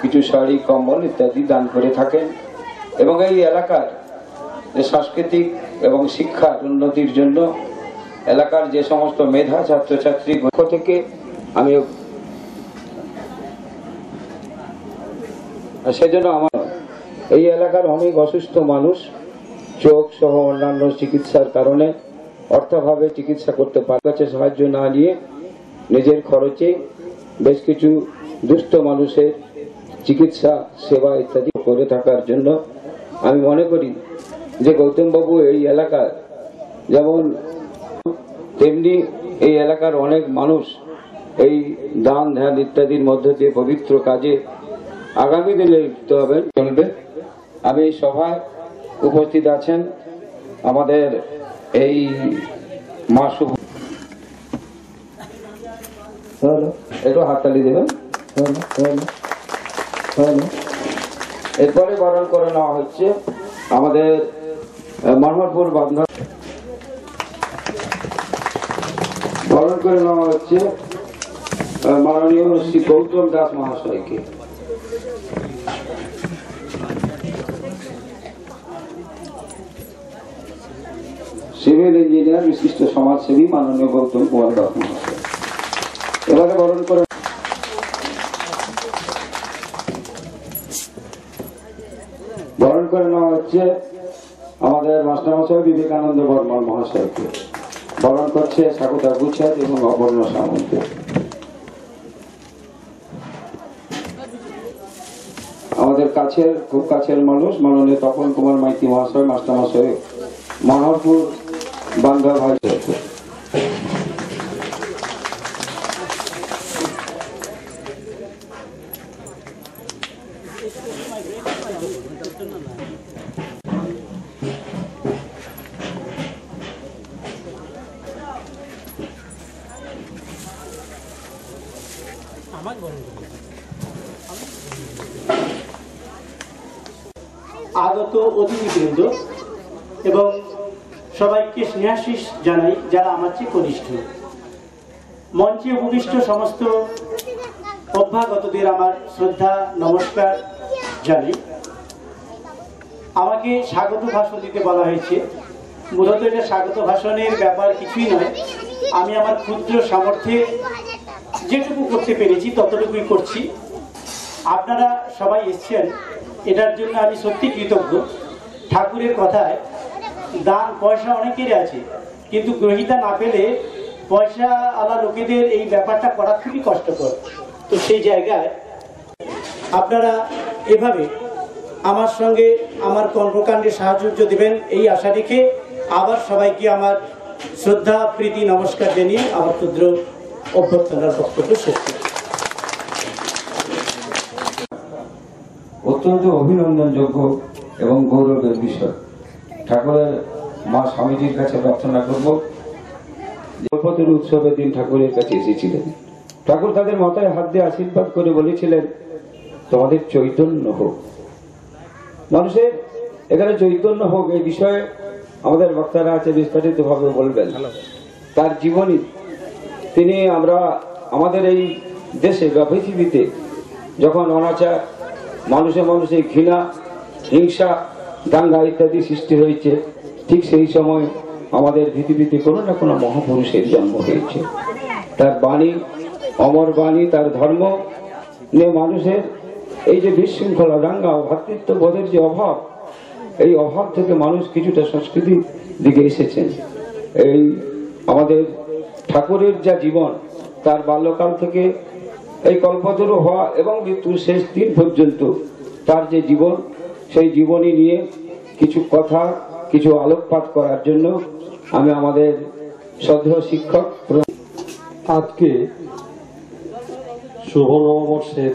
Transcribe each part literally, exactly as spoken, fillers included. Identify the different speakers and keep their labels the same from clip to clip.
Speaker 1: কিছু শাড়ি কম্বল ইত্যাদি দান করে থাকেন এবং এই এলাকার যে সাংস্কৃতিক এবং শিক্ষার উন্নতির জন্য এলাকার যে সমস্ত মেধা ছাত্রছাত্রী পক্ষ থেকে আমি সেজন্য আমার এই এলাকার অনেক অসুস্থ মানুষ চোখ সহ অন্যান্য চিকিৎসার কারণে অর্থাভাবে চিকিৎসা করতে পারে, কাছে সাহায্য না নিয়ে নিজের খরচে বেশ কিছু দুস্থ মানুষের চিকিৎসা সেবা ইত্যাদি করে থাকার জন্য আমি মনে করি যে গৌতম বাবু এই এলাকার যেমন তেমনি এই এলাকার অনেক মানুষ এই দান ধ্যান ইত্যাদির মধ্য দিয়ে পবিত্র কাজে আগামী দিনে লিপ্ত হবেন চলবে। আমি সভায় উপস্থিত আছেন আমাদের এই মা শুভ, একটু হাততালি দেবেন। এরপরে বরণ করে নেওয়া হচ্ছে আমাদের মনোহরপুর বান্ধব, বরণ করে নেওয়া হচ্ছে মাননীয় শ্রী গৌতম দাস মহাশয়কে। সিভিল ইঞ্জিনিয়ার বিশিষ্ট সমাজসেবী মাননীয় গৌতম কুমার দাস মহাশয়। এবারে বরণ করে বরণ করে নেওয়া হচ্ছে আমাদের মাস্টারমশাই বিবেকানন্দ বর্মন মহাশয়কে। বরণ করছে স্বাগতা গুচ্ছাদ এবং অপর্ণ সামন্ত। আমাদের কাছের খুব কাছের মানুষ মাননীয় তপন কুমার মাইতি মহাশয় মাস্টারমশাই মনোহরপুর বান্ধব হয়েছে।
Speaker 2: আগত অতিথিবৃন্দ এবং সবাইকে স্নেহাশিস জানাই যারা আমার চেয়ে কনিষ্ঠ। মঞ্চে উপবিষ্ট সমস্ত অভ্যাগতদের আমার শ্রদ্ধা নমস্কার জানাই। আমাকে স্বাগত ভাষণ দিতে বলা হয়েছে। মূলত এটা স্বাগত ভাষণের ব্যাপার কিছুই নয়, আমি আমার ক্ষুদ্র সামর্থ্যে যেটুকু করতে পেরেছি ততটুকুই করছি। আপনারা সবাই এসছেন, এটার জন্য আমি সত্যি কৃতজ্ঞ। ঠাকুরের কথায় দান পয়সা অনেকেরই আছে, কিন্তু গ্রহিতা না পেলে পয়সা আলা লোকেদের এই ব্যাপারটা করা খুবই কষ্টকর। তো সেই জায়গায় আপনারা এভাবে আমার সঙ্গে আমার কর্মকাণ্ডে সাহায্য দেবেন এই আশা রেখে আবার সবাইকে আমার শ্রদ্ধা প্রীতি নমস্কার জানিয়ে আমার ক্ষুদ্র অভ্যর্থনার বক্তব্য শেষ করি।
Speaker 1: অত্যন্ত অভিনন্দনযোগ্য এবং গৌরবের বিষয়। ঠাকুরের মা স্বামীজির কাছে প্রার্থনা করব, কল্পতরু উৎসবের দিন ঠাকুরের কাছে এসেছিলেন। ঠাকুর তাদের মাথায় হাত দিয়ে আশীর্বাদ করে বলেছিলেন তোমাদের চৈতন্য হোক, মানুষের এখানে চৈতন্য হোক। এই বিষয়ে আমাদের বক্তারা আছে বিস্তারিত ভাবে বলবেন। তার জীবনী তিনি আমরা আমাদের এই দেশে বা পৃথিবীতে যখন অনাচার মানুষে মানুষে ঘৃণা হিংসা দাঙ্গা ইত্যাদি সৃষ্টি হয়েছে, ঠিক সেই সময় আমাদের পৃথিবীতে কোনো না কোনো মহাপুরুষের জন্ম হয়েছে। তার বাণী অমর বাণী, তার ধর্ম নিয়ে মানুষের এই যে বিশৃঙ্খলা দাঙ্গা ভ্রাতৃত্ববোধের যে অভাব, এই অভাব থেকে মানুষ কিছুটা সংস্কৃতির দিকে এসেছেন। এই আমাদের ঠাকুরের যা জীবন, তার বাল্যকাল থেকে এই কল্পতরু হওয়া এবং মৃত্যুর শেষ দিন পর্যন্ত তার যে জীবন, সেই জীবনী নিয়ে কিছু কথা কিছু আলোকপাত করার জন্য আমি আমাদের শ্রদ্ধেয় শিক্ষক
Speaker 3: আজকে শুভ নববর্ষের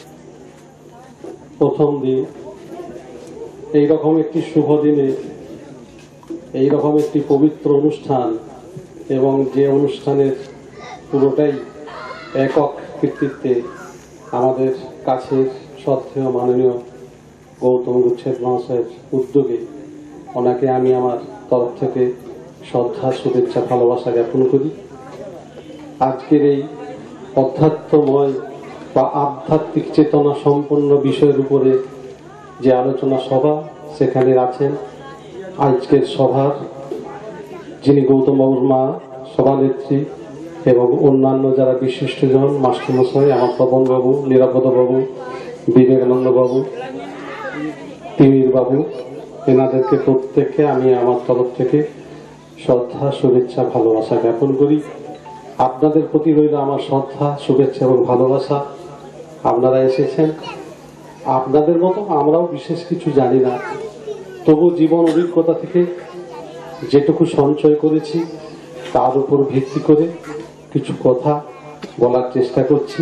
Speaker 3: প্রথম দিন, এইরকম একটি শুভ দিনে এইরকম একটি পবিত্র অনুষ্ঠান এবং যে অনুষ্ঠানের পুরোটাই একক কৃতিত্বে আমাদের কাছের শ্রদ্ধেয় মাননীয় গৌতম গুচ্ছেদ মহাশয়ের উদ্যোগে ওনাকে আমি আমার তরফ থেকে শ্রদ্ধা শুভেচ্ছা ভালোবাসা জ্ঞাপন করি। আজকের এই অধ্যাত্মময় বা আধ্যাত্মিক চেতনা সম্পন্ন বিষয়ের উপরে যে আলোচনা সভা সেখানে আছেন আজকের সভার যিনি গৌতম বাবুর মা সভানেত্রী এবং অন্যান্য যারা বিশিষ্টজন মাস্টারমশাই আমার তপন বাবু, নিরাপদ বাবু, বিবেকানন্দ বাবু, তিমির বাবু, এনাদেরকে প্রত্যেককে আমি আমার তরফ থেকে শ্রদ্ধা, শুভেচ্ছা, ভালোবাসা জ্ঞাপন করি। আপনাদের প্রতি রইল আমার শ্রদ্ধা, শুভেচ্ছা এবং ভালোবাসা। আপনারা এসেছেন, আপনাদের মতো আমরাও বিশেষ কিছু জানি না, তবু জীবন অভিজ্ঞতা থেকে যেটুকু সঞ্চয় করেছি তার উপর ভিত্তি করে কিছু কথা বলার চেষ্টা করছি।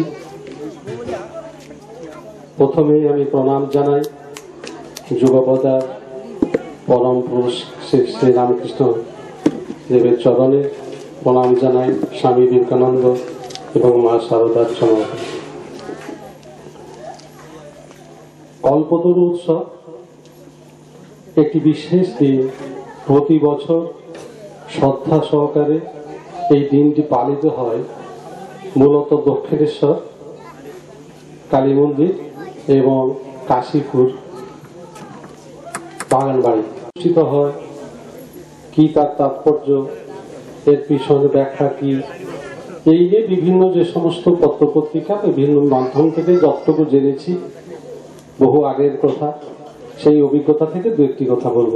Speaker 3: প্রথমেই আমি প্রণাম জানাই যুগপদার পরম পুরুষ শ্রী শ্রী রামকৃষ্ণ দেবের চরণে, প্রণাম জানাই স্বামী বিবেকানন্দ এবং মা শারদার চরণে। কল্পতরু উৎসব একটি বিশেষ দিন। প্রতি বছর শ্রদ্ধা সহকারে এই দিনটি পালিত হয় মূলত দক্ষিণেশ্বর কালী মন্দির এবং কাশীপুর বাগানবাড়ি অনুষ্ঠিত হয়। কি তার তাৎপর্য, এর পিছনে ব্যাখ্যা কি, এই নিয়ে বিভিন্ন যে সমস্ত পত্রপত্রিকা বিভিন্ন মাধ্যম থেকে যতটুকু জেনেছি, বহু আগের কথা, সেই অভিজ্ঞতা থেকে দু একটি কথা বলবো।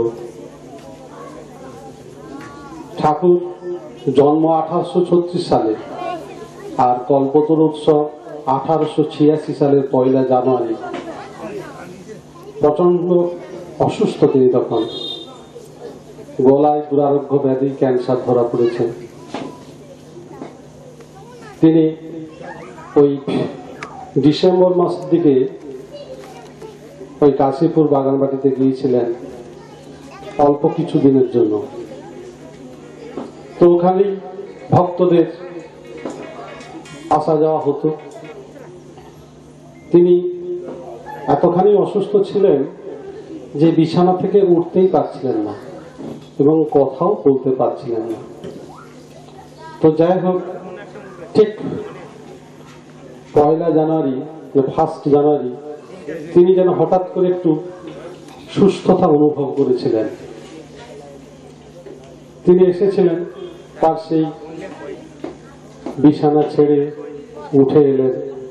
Speaker 3: ঠাকুর জন্ম আঠারোশো ছত্রিশ সালে আর কল্পতরু উৎসব আঠারোশো ছিয়াশি সালের পয়লা জানুয়ারি। প্রচন্ড অসুস্থ তিনি তখন, গলায় দুরারোগ্য ব্যাধি ক্যান্সার ধরা পড়েছেন। তিনি ওই ডিসেম্বর মাসের দিকে ওই কাশীপুর বাগানবাটিতে গিয়েছিলেন অল্প কিছু দিনের জন্য। তো ওখানেই ভক্তদের আসা যাওয়া হতো। তিনি এতখানি অসুস্থ ছিলেন যে বিছানা থেকে উঠতেই পারছিলেন না এবং কথাও বলতে পারছিলেন না। তো যাই হোক, ঠিক পয়লা জানুয়ারি ফার্স্ট জানুয়ারি তিনি যেন হঠাৎ করে একটু সুস্থতা অনুভব করেছিলেন। তিনি এসেছিলেন, তার সেই বিছানা ছেড়ে উঠে এলেন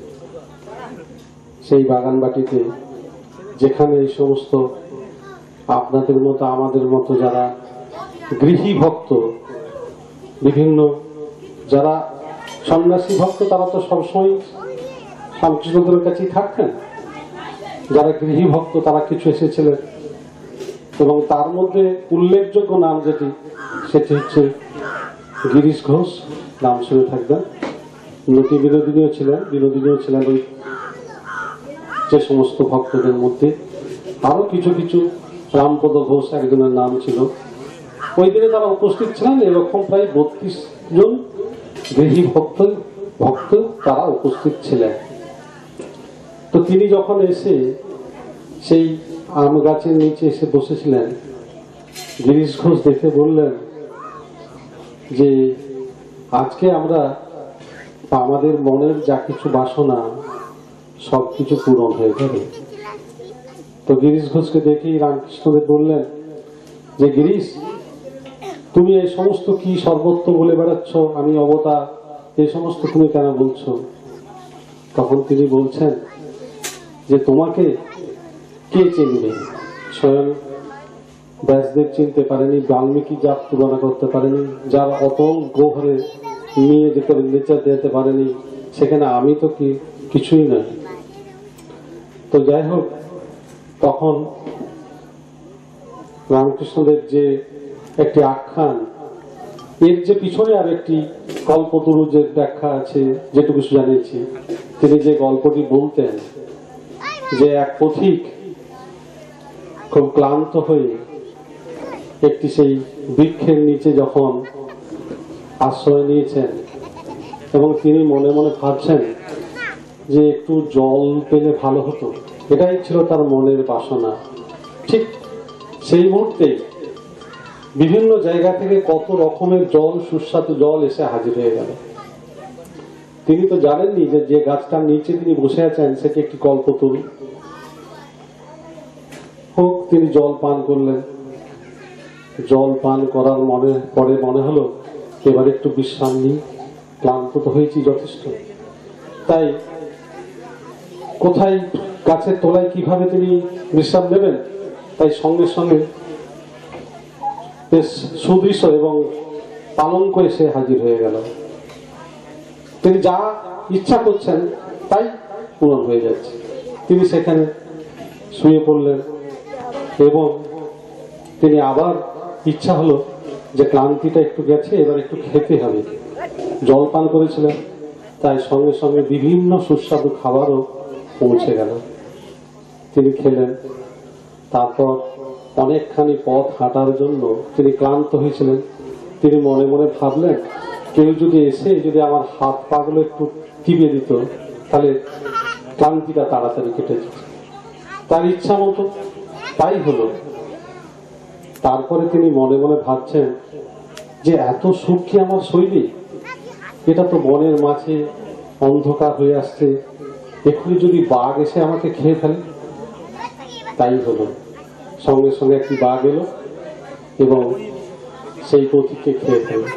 Speaker 3: সেই বাগানবাটিতে, যেখানে এই সমস্ত আপনাদের মতো আমাদের মতো যারা গৃহী ভক্ত, বিভিন্ন যারা সন্ন্যাসী ভক্ত, তারা তো সবসময় রামকৃষ্ণদেবের কাছেই থাকতেন। যারা গৃহী ভক্ত তারা কিছু এসেছিলেন এবং তার মধ্যে উল্লেখযোগ্য নাম যেটি, সেটি হচ্ছে গিরিশ ঘোষ, নাম শুনে থাকবেন। নটি বিনোদিনীও ছিলেন, বিনোদিনীও ছিলেন ওই যে সমস্ত ভক্তদের মধ্যে। আরো কিছু কিছু, রামপদ ঘোষ একজনের নাম ছিল। ওই দিনে তারা উপস্থিত ছিলেন, এরকম প্রায় বত্রিশ জন গৃহী ভক্ত ভক্ত তারা উপস্থিত ছিলেন। তো তিনি যখন এসে সেই আম গাছের নিচে এসে বসেছিলেন, গিরিশ ঘোষ দেখে বললেন যে আজকে আমরা আমাদের মনের যা কিছু বাসনা সবকিছু পূরণ হয়ে যাবে। তো গিরিশ ঘোষকে দেখেই রামকৃষ্ণদেব বললেন যে গিরিশ, তুমি এই সমস্ত কি সর্বত্র বলে বেড়াচ্ছ, আমি অবতার, এই সমস্ত তুমি কেন বলছো? তখন তিনি বলছেন যে তোমাকে কে চিনবে? স্বয়ং ব্যাসদেব চিনতে পারেনি, বাল্মীকি জাত তুলনা করতে পারেনি, যার অতল গহরে নিয়ে যেতে নেচে যেতে পারেনি, সেখানে আমি তো কি কিছুই নয়। তো যাই হোক, তখন রামকৃষ্ণদেব যে একটি আখ্যান, এর যে পিছনে আর একটি কল্পতরু যে ব্যাখ্যা আছে, যেটুকু জানিয়েছি, তিনি যে গল্পটি বলতেন যে এক পথিক খুব ক্লান্ত হয়ে একটি সেই বৃক্ষের নিচে যখন আশ্রয় নিয়েছেন এবং তিনি মনে মনে ভাবছেন যে একটু জল পেলে ভালো হতো, এটাই ছিল তার মনের বাসনা। ঠিক সেই মুহূর্তে বিভিন্ন জায়গা থেকে কত রকমের জল, সুস্বাদু জল এসে হাজির হয়ে গেল। তিনি তো জানেননি যে যে গাছটার নিচে তিনি বসে আছেন সেটি একটি কল্পতরু। হোক, তিনি জল পান করলেন। জল পান করার মনে পরে মনে হলো এবার একটু বিশ্রাম নিই, ক্লান্ত তো হয়েছি যথেষ্ট। তাই কোথায় গাছের তলায় কিভাবে তিনি বিশ্রাম নেবেন, তাই সঙ্গে সঙ্গে বেশ সুদৃশ্য এবং পালঙ্ক এসে হাজির হয়ে গেল। তিনি যা ইচ্ছা করছেন তাই পূরণ হয়ে যাচ্ছে। তিনি সেখানে শুয়ে পড়লেন এবং তিনি আবার ইচ্ছা হলো যে ক্লান্তিটা একটু গেছে, এবার একটু খেতে হবে। জল পান করেছিলেন, তাই সঙ্গে সঙ্গে বিভিন্ন সুস্বাদু খাবারও পৌঁছে গেল। তিনি খেলেন। তারপর অনেকখানি পথ হাঁটার জন্য তিনি ক্লান্ত হয়েছিলেন। তিনি মনে মনে ভাবলেন, কেউ যদি এসে যদি আমার হাত পাগুলো একটু টিপে দিত তাহলে ক্লান্তিটা তাড়াতাড়ি কেটে যেত। তার ইচ্ছা মতো তাই হলো। তারপরে তিনি মনে মনে ভাবছেন যে এত সুখ কি আমার শৈলী, এটা তো বনের মাঝে অন্ধকার হয়ে আসছে, এক্ষুনি যদি বাঘ এসে আমাকে খেয়ে ফেলে। তাই হলো, সঙ্গে সঙ্গে একটি বাঘ এলো এবং সেই পথিককে খেয়ে ফেলে।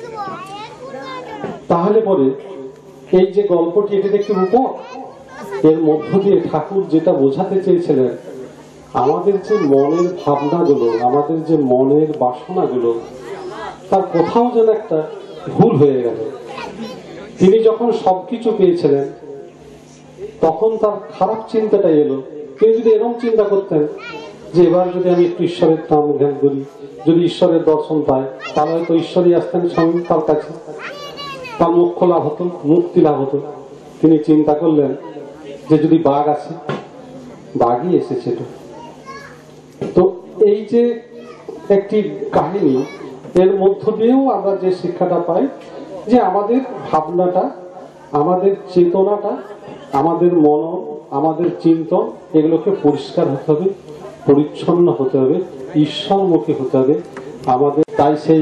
Speaker 3: তাহলে পরে এই যে গল্পটি, এটা একটি রূপক। এর মধ্য দিয়ে ঠাকুর যেটা বোঝাতে চেয়েছিলেন, আমাদের যে মনের ভাবনাগুলো, আমাদের যে মনের বাসনাগুলো, তার কোথাও যেন একটা ভুল হয়ে গেল। তিনি যখন সবকিছু পেয়েছিলেন তখন তার খারাপ চিন্তাটা এলো। তিনি যদি এরকম চিন্তা করতেন যে এবার যদি আমি একটু ঈশ্বরের নাম ধ্যান করি, যদি ঈশ্বরের দর্শন পাই, তাহলে হয়তো ঈশ্বরই আসতেন সঙ্গে তার কাছে, তার মোক্ষ লাভ হতো, মুক্তি লাভ হতো। তিনি চিন্তা করলেন যে যদি বাঘ আসে, বাঘই এসেছিল। তো এই যে একটি কাহিনী, এর মধ্য দিয়েও আমরা যে শিক্ষাটা পাই যে আমাদের ভাবনাটা, আমাদের চেতনাটা, আমাদের মন, আমাদের চিন্তন, এগুলোকে পরিষ্কার হতে হবে, পরিচ্ছন্ন হতে হবে, ঈশ্বরমুখী হতে হবে আমাদের। তাই সেই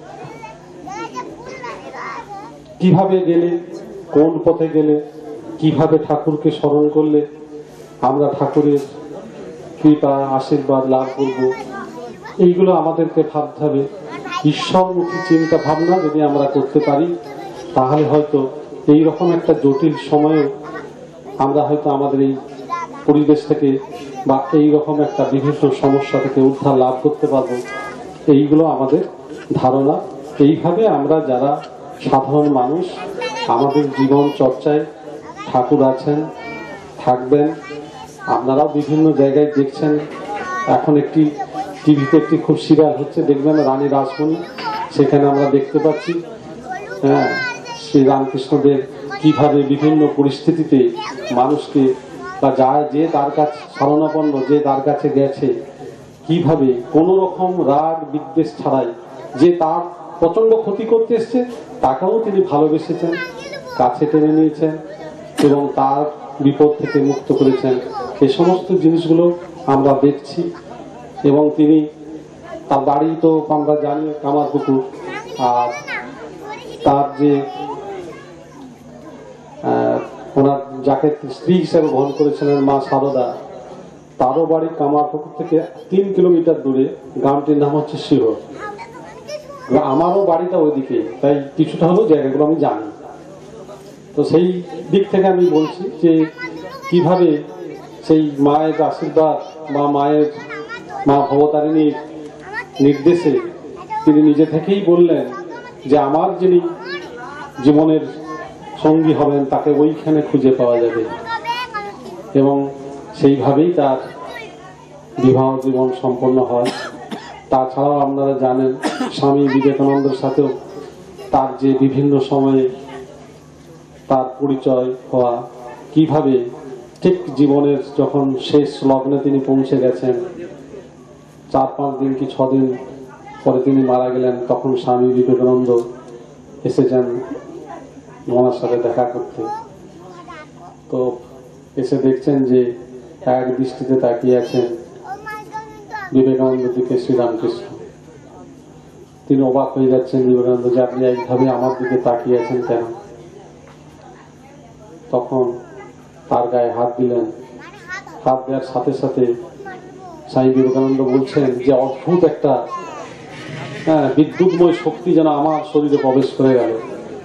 Speaker 3: কিভাবে গেলে, কোন পথে গেলে, কিভাবে ঠাকুরকে স্মরণ করলে আমরা ঠাকুরের কৃপা আশীর্বাদ লাভ করব, এইগুলো আমাদেরকে ভাবতে হবে। ঈশ্বরমুখী চিন্তা ভাবনা যদি আমরা করতে পারি, তাহলে হয়তো এইরকম একটা জটিল সময়ে আমরা হয়তো আমাদের এই পরিবেশ থেকে বা এইরকম একটা বিভিন্ন সমস্যা থেকে উদ্ধার লাভ করতে পারবো। এইগুলো আমাদের ধারণা। এইভাবে আমরা যারা সাধারণ মানুষ, আমাদের জীবন চর্চায় ঠাকুর আছেন, থাকবেন। আপনারাও বিভিন্ন জায়গায় দেখছেন, এখন একটি টিভিতে একটি খুব সিরিয়াল হচ্ছে, দেখবেন রানী রাসমণি, সেখানে আমরা দেখতে পাচ্ছি হ্যাঁ শ্রী রামকৃষ্ণদেব কিভাবে বিভিন্ন পরিস্থিতিতে মানুষকে বা যা যে তার কাছে শরণাপন্ন, যে তার কাছে গেছে, কিভাবে কোনো রকম রাগ বিদ্বেষ ছাড়াই, যে তার প্রচন্ড ক্ষতি করতে এসছে তাকেও তিনি ভালোবেসেছেন, কাছে টেনে নিয়েছেন এবং তার বিপদ থেকে মুক্ত করেছেন। এই সমস্ত জিনিসগুলো আমরা দেখছি। এবং তিনি, তার বাড়ি তো আমরা জানি কামারপুকুর, আর তার যে ওনার যাকে স্ত্রী হিসেবে গ্রহণ করেছিলেন মা সারদা, তারও বাড়ি কামারপুকুর থেকে তিন কিলোমিটার দূরে, গ্রামটির নাম হচ্ছে শিহর। আমারও বাড়িটা ওইদিকে, তাই কিছুটা হলেও জায়গাগুলো আমি জানি। তো সেই দিক থেকে আমি বলছি যে কিভাবে সেই মায়ের আশীর্বাদ বা মায়ের মা ভবতারিণীর নির্দেশে তিনি নিজে থেকেই বললেন যে আমার যিনি জীবনের সঙ্গী হবেন তাকে ওইখানে খুঁজে পাওয়া যাবে, এবং সেইভাবেই তার বিবাহ জীবন সম্পন্ন হয়। তাছাড়াও আপনারা জানেন স্বামী বিবেকানন্দের সাথেও তার যে বিভিন্ন সময়ে তার পরিচয় হওয়া, কিভাবে ঠিক জীবনের যখন শেষ লগ্নে তিনি পৌঁছে গেছেন, চার পাঁচ দিন কি ছ দিন পরে তিনি মারা গেলেন, তখন স্বামী বিবেকানন্দ এসেছেন ওনার সাথে দেখা করতে। তো এসে দেখছেন যে এক দৃষ্টিতে তাকিয়ে আছেন বিবেকানন্দের দিকে শ্রীরামকৃষ্ণ। তিনি অবাক হয়ে যাচ্ছেন বিবেকানন্দ যে আপনি এইভাবে আমার দিকে তাকিয়ে আছেন কেন? তখন তার গায়ে হাত দিলেন। হাত দেওয়ার সাথে সাথে স্বামী বিবেকানন্দ বলছেন যে অদ্ভুত একটা হ্যাঁ বিদ্যুৎময় শক্তি যেন আমার শরীরে প্রবেশ করে গেল।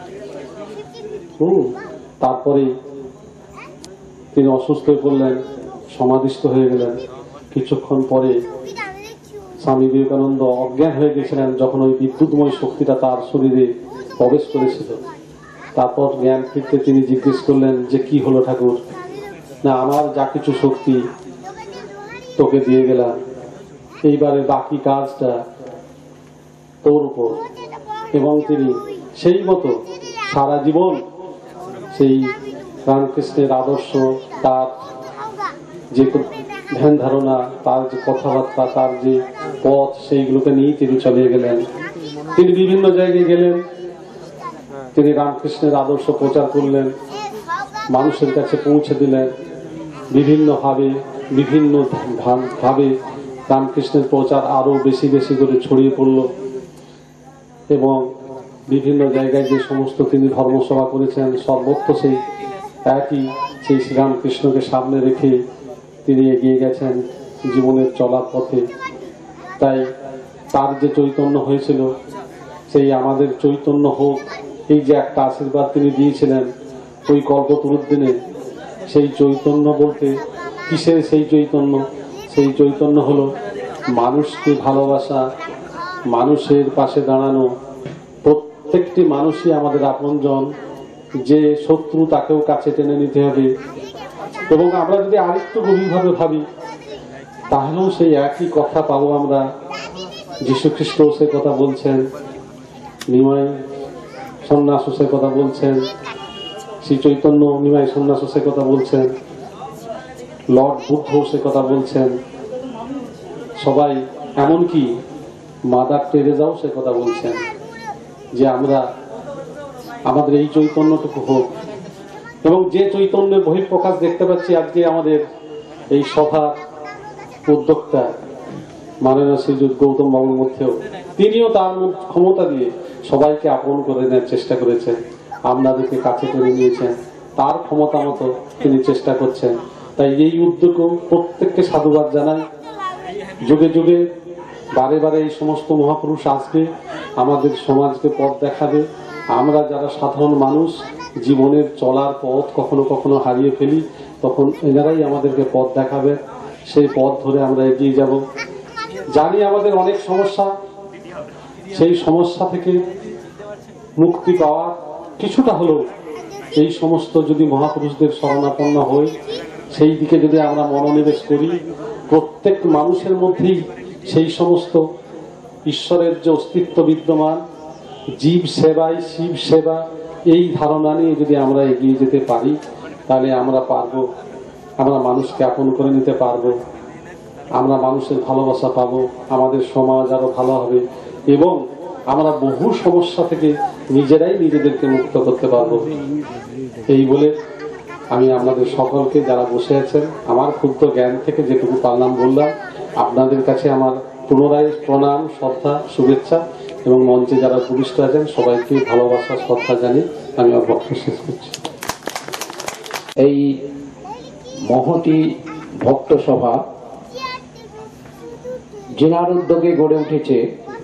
Speaker 3: হুম তারপরে তিনি অসুস্থ হয়ে পড়লেন, সমাধিস্থ হয়ে গেলেন। কিছুক্ষণ পরে স্বামী বিবেকানন্দ অজ্ঞান হয়ে গেছিলেন যখন ওই বিদ্যুৎময় শক্তিটা তার শরীরে প্রবেশ করেছিল। তারপর জ্ঞান ফিরতে তিনি জিজ্ঞেস করলেন যে কি হলো ঠাকুর? না, আমার যা কিছু শক্তি তোকে দিয়ে গেলাম, এইবারে বাকি কাজটা তোর উপর। এবং তিনি সেই মতো সারা জীবন সেই রামকৃষ্ণের আদর্শ, তার যে ধ্যান ধারণা, তার যে কথাবার্তা, তার যে পথ, সেইগুলোকে নিয়েই তিনি চলে গেলেন। তিনি বিভিন্ন জায়গায় গেলেন, তিনি রামকৃষ্ণের আদর্শ প্রচার করলেন, মানুষের কাছে পৌঁছে দিলেন। বিভিন্ন ভাবে বিভিন্ন ভাবে রামকৃষ্ণের প্রচার আরো বেশি বেশি করে ছড়িয়ে পড়ল এবং বিভিন্ন জায়গায় যে সমস্ত তিনি ধর্মসভা করেছেন সর্বত্র সেই একই সেই শ্রীরামকৃষ্ণকে সামনে রেখে তিনি এগিয়ে গেছেন জীবনের চলার পথে। তাই তার যে চৈতন্য হয়েছিল সেই আমাদের চৈতন্য হোক, এই যে একটা আশীর্বাদ তিনি দিয়েছিলেন ওই কল্পতরুর দিনে, সেই চৈতন্য বলতে কিসের সেই চৈতন্য? সেই চৈতন্য হলো মানুষকে ভালোবাসা, মানুষের পাশে দাঁড়ানো। প্রত্যেকটি মানুষই আমাদের আপনজন, যে শত্রু তাকেও কাছে টেনে নিতে হবে। এবং আমরা যদি আরেকটু গভীরভাবে ভাবি তাহলেও সেই একই কথা পাবো আমরা। যীশু খ্রিস্ট সে কথা বলছেন, নিমাই সন্ন্যাস সে কথা বলছেন, শ্রী চৈতন্য নিমাই সন্ন্যাস সে কথা বলছেন, লর্ড বুদ্ধ সে কথা বলছেন, সবাই এমনকি মাদার টেরেজাও সে কথা বলছেন যে আমরা আমাদের এই চৈতন্যটুকু হোক। এবং যে চৈতন্যের বহিঃপ্রকাশ দেখতে পাচ্ছি আজকে আমাদের এই সভা উদ্যোক্তা মাননীয় শ্রীযুত গৌতম বাবুর মধ্যেও, তিনিও তার ক্ষমতা দিয়ে সবাইকে আপন করে নেওয়ার চেষ্টা করেছেন, আপনাদেরকে কাছে করে নিয়েছেন, তার ক্ষমতা মতো তিনি চেষ্টা করছেন। তাই এই উদ্যোগও প্রত্যেককে সাধুবাদ জানাই। যুগে যুগে বারে বারে এই সমস্ত মহাপুরুষ আসবে, আমাদের সমাজকে পথ দেখাবে। আমরা যারা সাধারণ মানুষ জীবনের চলার পথ কখনো কখনো হারিয়ে ফেলি, তখন এনারাই আমাদেরকে পথ দেখাবে। সেই পথ ধরে আমরা এগিয়ে যাব। জানি আমাদের অনেক সমস্যা, সেই সমস্যা থেকে মুক্তি পাওয়া কিছুটা হলেও এই সমস্ত যদি মহাপুরুষদের শরণাপন্ন হই, সেই দিকে যদি আমরা মনোনিবেশ করি, প্রত্যেক মানুষের মধ্যেই সেই সমস্ত ঈশ্বরের যে অস্তিত্ব বিদ্যমান, জীব সেবায় শিব সেবা, এই ধারণা নিয়ে যদি আমরা এগিয়ে যেতে পারি তাহলে আমরা পারবো, আমরা মানুষকে আপন করে নিতে পারবো, আমরা মানুষের ভালোবাসা পাবো, আমাদের সমাজ আরো ভালো হবে এবং আমরা বহু সমস্যা থেকে নিজেরাই নিজেদেরকে মুক্ত করতে পারবো। এই বলে আমি আপনাদের সকলকে যারা বসে আছেন আমার ক্ষুদ্র জ্ঞান থেকে যেটুকু পারলাম বললাম, আপনাদের কাছে আমার পুনরায় প্রণাম, শ্রদ্ধা, শুভেচ্ছা এবং মঞ্চে যারা উপবিষ্ট আছেন সবাইকে ভালোবাসা, শ্রদ্ধা জানিয়ে আমি আমার বক্তব্য শেষ করছি।
Speaker 4: এই মহতি ভক্ত সভা যিনার উদ্যোগে গড়ে উঠেছে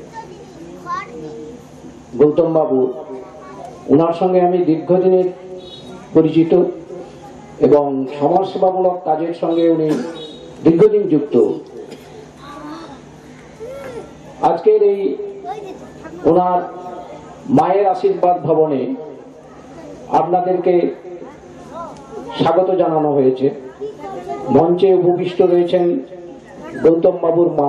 Speaker 4: গৌতম বাবু, ওনার সঙ্গে আমি দীর্ঘদিনের পরিচিত এবং সমাজসেবামূলক কাজের সঙ্গে উনি দীর্ঘদিন যুক্ত। আজকের এই ওনার মায়ের আশীর্বাদ ভবনে আপনাদেরকে স্বাগত জানানো হয়েছে। মঞ্চে উপবিষ্ট রয়েছেন গৌতম বাবুর মা,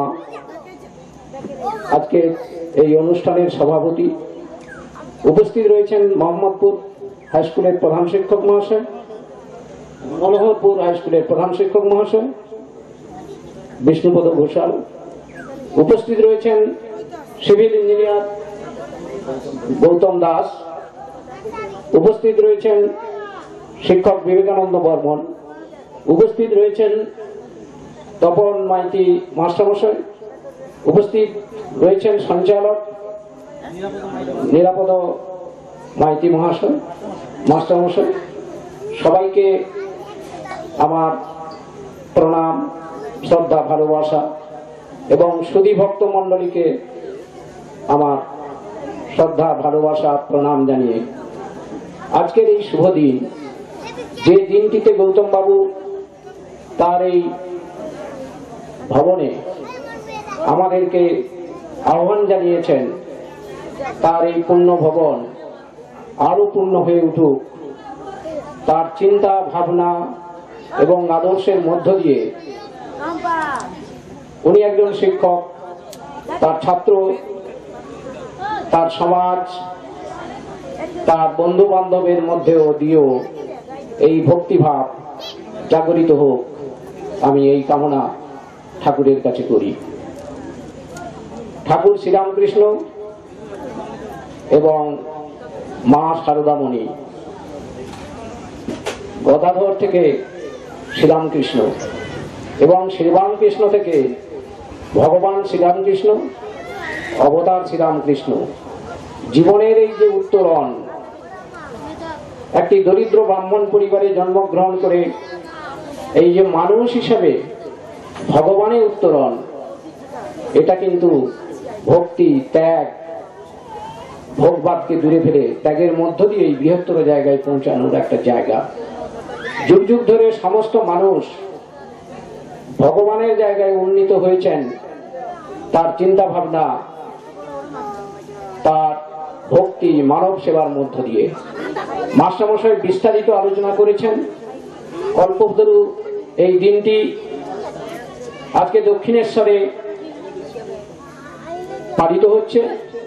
Speaker 4: আজকে এই অনুষ্ঠানের সভাপতি। উপস্থিত রয়েছেন মোহাম্মদপুর হাই স্কুলের প্রধান শিক্ষক মহাশয়, মনোহরপুর হাই স্কুলের প্রধান শিক্ষক মহাশয় বিষ্ণুপদ ঘোষাল। উপস্থিত রয়েছেন সিভিল ইঞ্জিনিয়ার গৌতম দাস। উপস্থিত রয়েছেন শিক্ষক বিবেকানন্দ বর্মন। উপস্থিত রয়েছেন তপন মাইতি মাস্টারমশাই। উপস্থিত রয়েছেন সঞ্চালক নিরাপদ মাইতি মহাশয় মাস্টারমশাই। সবাইকে আমার প্রণাম, শ্রদ্ধা, ভালোবাসা এবং সুধী ভক্ত মণ্ডলীকে আমার শ্রদ্ধা, ভালোবাসা, প্রণাম জানিয়ে আজকের এই শুভ দিন, যে দিনটিতে গৌতম বাবু তার এই ভবনে আমাদেরকে আহ্বান জানিয়েছেন, তার এই পূর্ণ ভবন আরো পূর্ণ হয়ে উঠুক, তার চিন্তা ভাবনা এবং আদর্শের মধ্য দিয়ে উনি একজন শিক্ষক, তার ছাত্র, তার সমাজ, তার বন্ধু বান্ধবের মধ্যেও দিয়েও এই ভক্তিভাব জাগরিত হোক, আমি এই কামনা ঠাকুরের কাছে করি। ঠাকুর শ্রীরামকৃষ্ণ এবং মা শারদামণি, গদাধর থেকে শ্রীরামকৃষ্ণ এবং শ্রীরামকৃষ্ণ থেকে ভগবান শ্রীরামকৃষ্ণ, অবতার শ্রীরামকৃষ্ণ, জীবনের এই যে উত্তরণ, একটি দরিদ্র ব্রাহ্মণ পরিবারে জন্মগ্রহণ করে এই যে মানুষ হিসেবে ভগবানের উত্তরণ, এটা কিন্তু ভক্তি, ত্যাগ, ভোগবাদকে দূরে ফেলে ত্যাগের মধ্য দিয়ে এই বৃহত্তর জায়গায় পৌঁছানোর একটা জায়গা। যুগ যুগ ধরে সমস্ত মানুষ ভগবানের জায়গায় উন্নীত হয়েছেন, তার চিন্তা ভাবনা, তার ভক্তি, মানব সেবার মধ্য দিয়ে। মাস্টারমশাই বিস্তারিত আলোচনা করেছেন। কল্পতরু এই দিনটি আজকে দক্ষিণেশ্বরে পালিত হচ্ছে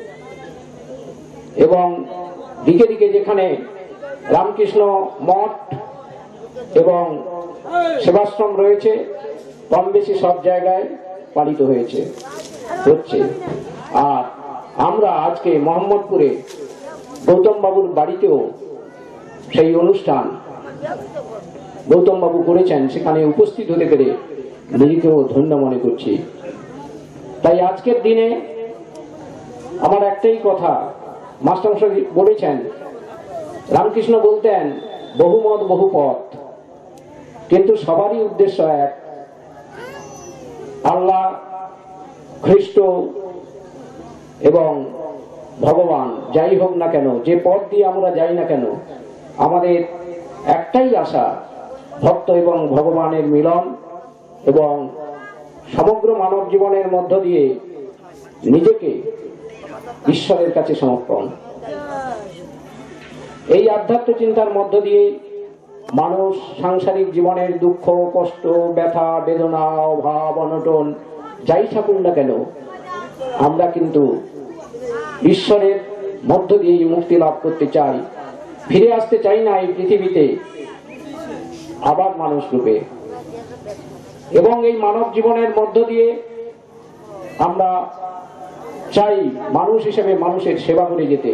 Speaker 4: এবং দিকে দিকে যেখানে রামকৃষ্ণ মঠ এবং সেবাশ্রম রয়েছে, কম বেশি সব জায়গায় পালিত হয়েছে হচ্ছে। আর আমরা আজকে মোহাম্মদপুরে গৌতম বাবুর বাড়িতেও সেই অনুষ্ঠান গৌতম বাবু করেছেন, সেখানে উপস্থিত হতে পেরে নিজেকেও ধন্য মনে করছি। তাই আজকের দিনে আমার একটাই কথা, মাস্টারমশাই বলেছেন, রামকৃষ্ণ বলতেন বহুমত বহু পথ, কিন্তু সবারই উদ্দেশ্য এক। আল্লাহ, খ্রিস্ট এবং ভগবান যাই হোক না কেন, যে পথ দিয়ে আমরা যাই না কেন, আমাদের একটাই আশা, ভক্ত এবং ভগবানের মিলন এবং সমগ্র মানব জীবনের মধ্য দিয়ে নিজেকে ঈশ্বরের কাছে সমর্পণ। এই আধ্যাত্ম চিন্তার মধ্য দিয়ে মানুষ সাংসারিক জীবনের দুঃখ, কষ্ট, ব্যথা, বেদনা, অভাব, অনটন যাই থাকুন না কেন, আমরা কিন্তু ঈশ্বরের মধ্য দিয়ে মুক্তি লাভ করতে চাই। ফিরে আসতে চাই না এই পৃথিবীতে আবার মানুষ রূপে, এবং এই মানব জীবনের মধ্য দিয়ে আমরা চাই মানুষ হিসেবে মানুষের সেবা করে যেতে।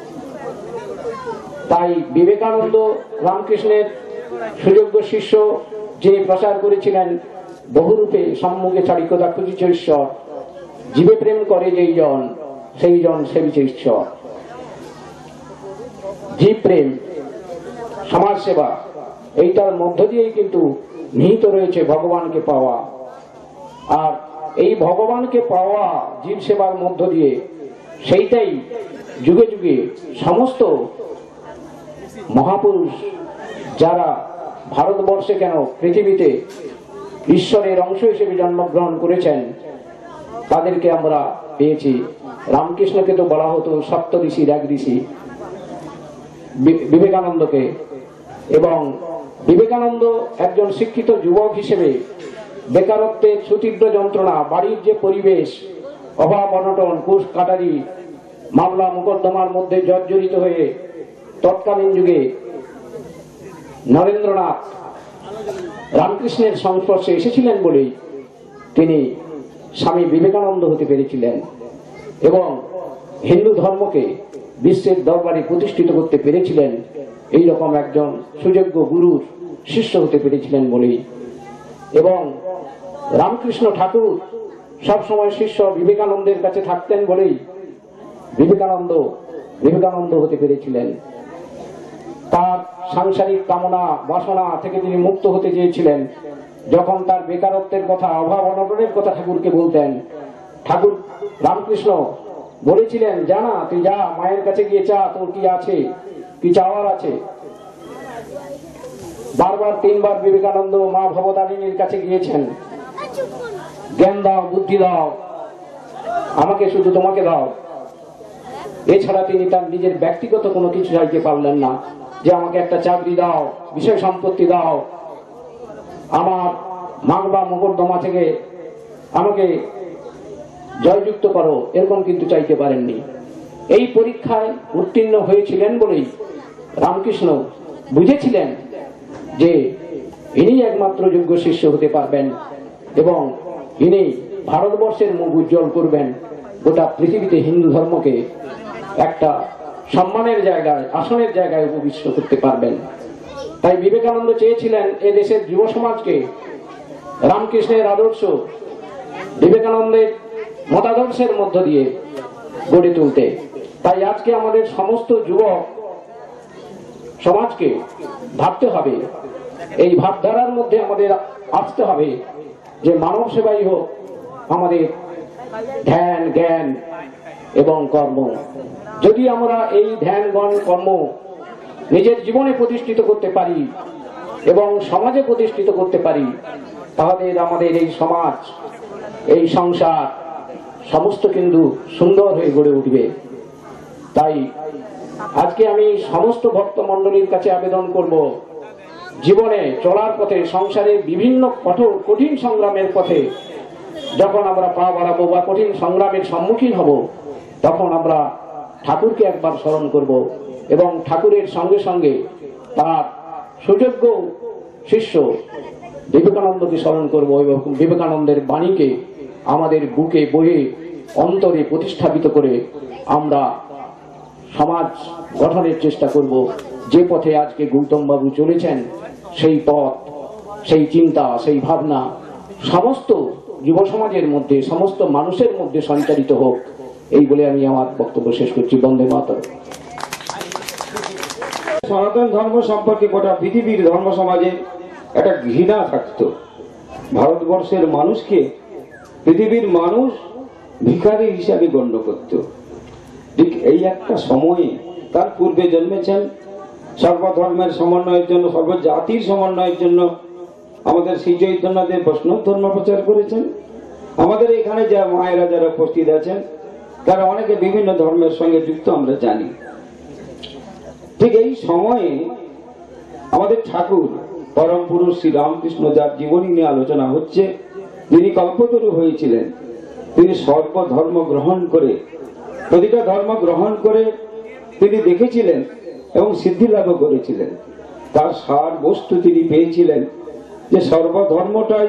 Speaker 4: তাই বিবেকানন্দ রামকৃষ্ণের সুযোগ্য শিষ্য, যিনি প্রচার করেছিলেন বহুরূপে সম্মুখে চারিকতা খুঁজিছ ঈশ্বর, জীবে প্রেম করে যেই জন সেই জন সেবিছে ঈশ্বর। জীব প্রেম, সমাজ সেবা, এইটার মধ্য দিয়েই কিন্তু নিহিত রয়েছে ভগবানকে পাওয়া। আর এই ভগবানকে পাওয়া জীব সেবার মধ্য দিয়ে, সেইটাই যুগে যুগে সমস্ত মহাপুরুষ যারা ভারতবর্ষে কেন পৃথিবীতে ঈশ্বরের অংশ হিসেবে জন্মগ্রহণ করেছেন, তাদেরকে আমরা পেয়েছি। রামকৃষ্ণকে তো বলা হতো সপ্ত ঋষির এক ঋষি, বিবেকানন্দকে, এবং বিবেকানন্দ একজন শিক্ষিত যুবক হিসেবে বেকারত্বের সুতীব্র যন্ত্রণা, বাড়ির যে পরিবেশ, অভাব অনটন, কুশ কাটারি, মামলা মোকদ্দমার মধ্যে জর্জরিত হয়ে তৎকালীন যুগে নরেন্দ্রনাথ রামকৃষ্ণের সংস্পর্শে এসেছিলেন বলেই তিনি স্বামী বিবেকানন্দ হতে পেরেছিলেন এবং হিন্দু ধর্মকে বিশ্বের দরবারে প্রতিষ্ঠিত করতে পেরেছিলেন। এই রকম একজন সুযোগ্য গুরুর শিষ্য হতে পেরেছিলেন বলেই, এবং রামকৃষ্ণ ঠাকুর সবসময় শিষ্য বিবেকানন্দের কাছে থাকতেন বলেই বিবেকানন্দ বিবেকানন্দ হতে পেরেছিলেন। তার সাংসারিক কামনা বাসনা থেকে তিনি মুক্ত হতে চেয়েছিলেন, যখন তার বেকারত্বের কথা, অভাব অনটনের কথা ঠাকুরকে বলতেন, ঠাকুর রামকৃষ্ণ বলেছিলেন, জানা তুই যা মায়ের কাছে গিয়ে চা, তোর কি আছে, কি চাওয়ার আছে। বারবার তিনবার বিবেকানন্দ মা ভবতারিণীর কাছে গিয়েছেন, জ্ঞান দাও, বুদ্ধি দাও, আমাকে শুধু তোমাকে দাও। এছাড়া তিনি তার নিজের ব্যক্তিগত কোনো কিছু চাইতে পারলেন না, যে আমাকে একটা চাকরি দাও, বিষয় সম্পত্তি দাও, আমার মামলা মোকদ্দমা থেকে আমাকে জয়যুক্ত করো, এরকম কিন্তু চাইতে পারেননি। এই পরীক্ষায় উত্তীর্ণ হয়েছিলেন বলেই রামকৃষ্ণ বুঝেছিলেন যে ইনি একমাত্র যোগ্য শিষ্য হতে পারবেন এবং ইনি ভারতবর্ষের মুখ উজ্জ্বল করবেন, গোটা পৃথিবীতে হিন্দু ধর্মকে একটা সম্মানের জায়গায়, আসনের জায়গায় উপবিষ্ট করতে পারবেন। তাই বিবেকানন্দ চেয়েছিলেন এ দেশের যুব সমাজকে রামকৃষ্ণের আদর্শ, বিবেকানন্দের মতাদর্শের মধ্য দিয়ে গড়ে তুলতে। তাই আজকে আমাদের সমস্ত যুবক সমাজকে ভাবতে হবে, এই ভাবধারার মধ্যে আমাদের আসতে হবে যে মানব সেবাই হোক আমাদের ধ্যান, জ্ঞান এবং কর্ম। যদি আমরা এই ধ্যান, জ্ঞান, কর্ম নিজের জীবনে প্রতিষ্ঠিত করতে পারি এবং সমাজে প্রতিষ্ঠিত করতে পারি, তাহলে আমাদের এই সমাজ, এই সংসার সমস্ত কিন্তু সুন্দর হয়ে গড়ে উঠবে। তাই আজকে আমি সমস্ত ভক্ত মণ্ডলীর কাছে আবেদন করব, জীবনে চলার পথে, সংসারে বিভিন্ন কঠোর কঠিন সংগ্রামের পথে যখন আমরা পা বাড়াবো বা কঠিন সংগ্রামের সম্মুখীন হব, তখন আমরা ঠাকুরকে একবার স্মরণ করব এবং ঠাকুরের সঙ্গে সঙ্গে তার সুযোগ্য শিষ্য বিবেকানন্দকে স্মরণ করব এবং বিবেকানন্দের বাণীকে আমাদের বুকে বয়ে অন্তরে প্রতিষ্ঠাপিত করে আমরা সমাজ গঠনের চেষ্টা করব। যে পথে আজকে গৌতম বাবু চলেছেন, সেই পথ, সেই চিন্তা, সেই ভাবনা সমস্ত যুব সমাজের মধ্যে, সমস্ত মানুষের মধ্যে সঞ্চারিত হোক, এই বলে আমি আমার বক্তব্য শেষ করছি। বন্দে মাতরম।
Speaker 1: সনাতন ধর্ম সম্পর্কে গোটা পৃথিবীর ধর্ম সমাজে একটা ঘৃণা থাকতো। ভারতবর্ষের মানুষকে পৃথিবীর মানুষ ভিখারি হিসাবে গণ্য করত। ঠিক এই একটা সময়ে তার পূর্বে জন্মেছেন সর্বধর্মের সমন্বয়ের জন্য, সর্বজাতির সমন্বয়ের জন্য আমাদের শ্রী চৈতন্যদেব বৈষ্ণব ধর্ম প্রচার করেছেন। আমাদের এখানে যা মায়েরা যারা উপস্থিত আছেন তারা অনেকে বিভিন্ন ধর্মের সঙ্গে যুক্ত, আমরা জানি। ঠিক এই সময়ে আমাদের ঠাকুর পরম পুরুষ শ্রী রামকৃষ্ণ, যার জীবনী নিয়ে আলোচনা হচ্ছে, তিনি কল্পতরু হয়েছিলেন। তিনি সর্বধর্ম গ্রহণ করে, প্রতিটা ধর্ম গ্রহণ করে তিনি দেখেছিলেন এবং সিদ্ধি লাভ করেছিলেন। তার সার বস্তু তিনি পেয়েছিলেন যে সর্বধর্মটাই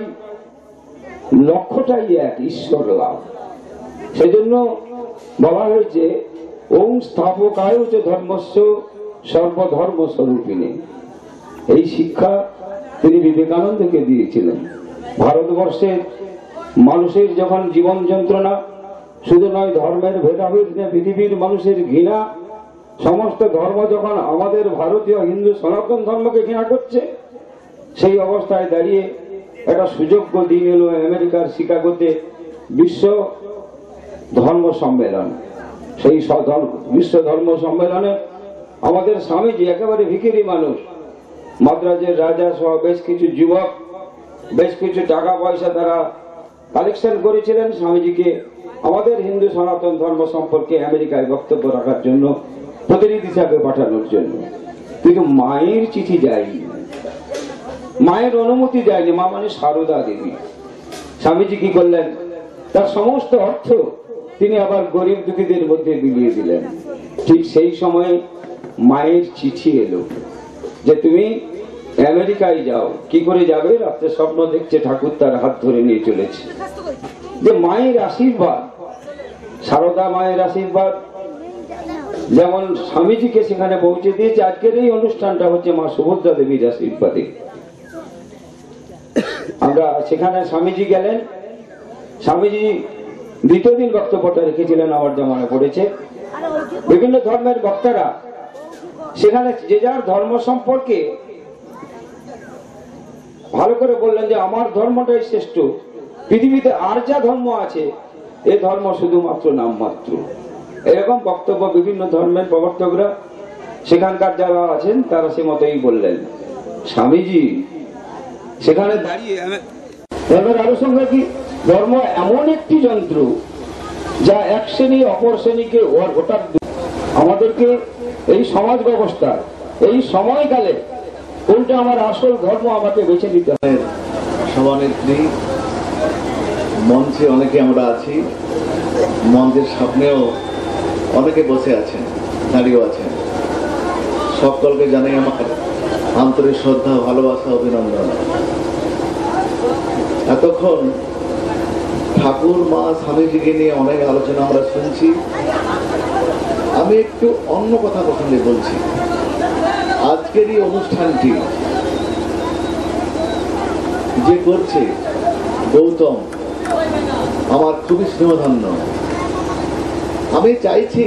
Speaker 1: লক্ষ্যটাই এক, ঈশ্বর লাভ। সেজন্য বলা হয়েছে ওং স্থাপকায় যে ধর্মস্য সর্বধর্ম স্বরূপিণী। এই শিক্ষা তিনি বিবেকানন্দকে দিয়েছিলেন। ভারতবর্ষের মানুষের যখন জীবন যন্ত্রণা, শুধু নয় ধর্মের ভেদাভেদ, পৃথিবীর মানুষের ঘৃণা, সমস্ত ধর্ম যখন আমাদের ভারতীয় হিন্দু সনাতন ধর্মকে ঘৃণা করছে, সেই অবস্থায় দাঁড়িয়ে একটা সুযোগ্য দিন এলো আমেরিকার শিকাগোতে বিশ্ব ধর্ম সম্মেলন। সেই বিশ্ব ধর্ম সম্মেলনে আমাদের স্বামীজি, একেবারে ভিখিরি মানুষ, মাদ্রাজের রাজা সহ বেশ কিছু যুবক, বেশ কিছু টাকা পয়সা তারা কালেকশন করেছিলেন স্বামীজিকে আমাদের হিন্দু সনাতন ধর্ম সম্পর্কে আমেরিকায় বক্তব্য রাখার জন্য, প্রতিনিধি হিসাবে পাঠানোর জন্য। কিন্তু মায়ের চিঠি যায়নি, মায়ের অনুমতি যায়নি। মা মানে সারদা দেবী। স্বামীজি কি করলেন, তার সমস্ত অর্থ তিনি আবার গরিব দুঃখীদের মধ্যে বিলিয়ে দিলেন। ঠিক সেই সময়ে মায়ের চিঠি এলো যে তুমি আমেরিকায় যাও। কি করে যাবে? রাত্রে স্বপ্ন দেখছে ঠাকুর তার হাত ধরে নিয়ে চলেছে। যে মায়ের আশীর্বাদ, সারদা মায়ের আশীর্বাদ যেমন স্বামীজিকে সেখানে পৌঁছে দিয়েছে, আজকের এই অনুষ্ঠানটা হচ্ছে মা সুভদ্রা দেবীর আশীর্বাদে। আমরা সেখানে স্বামীজি গেলেন। স্বামীজি দ্বিতীয় দিন বক্তব্যটা রেখেছিলেন, আমার যা মনে পড়েছে। বিভিন্ন ধর্মের বক্তারা সেখানে যে যার ধর্ম সম্পর্কে ভালো করে বললেন যে আমার ধর্মটাই শ্রেষ্ঠ, পৃথিবীতে আর যা ধর্ম আছে এ ধর্ম শুধুমাত্র নামমাত্র। এরকম বক্তব্য বিভিন্ন ধর্মের প্রবর্তকরা সেখানকার যারা আছেন তারা সে মতোই বললেন। স্বামীজি সেখানে দাঁড়িয়ে ধর্মের আলোচনা কি, ধর্ম এমন একটি যন্ত্র যা এক শ্রেণী অপর শ্রেণীকে ওটার আমাদেরকে এই সমাজ ব্যবস্থা এই সময়কালে কোনটা আমার আসল ধর্ম আমাকে বেছে নিতে হবে।
Speaker 5: সভানেত্রী, মঞ্চে অনেকে আমরা আছি, মঞ্চের সামনেও অনেকে বসে আছেন, দাঁড়িয়েও আছেন। সকলকে জানাই আমার আন্তরিক শ্রদ্ধা, ভালোবাসা, অভিনন্দন। এতক্ষণ ঠাকুর মা স্বামীজিকে নিয়ে অনেক আলোচনা আমরা শুনছি। আমি একটু অন্য কথা প্রসঙ্গে বলছি। আজকের এই অনুষ্ঠানটি যে করছে গৌতম আমার খুবই স্নেহধন্য। আমি চাইছি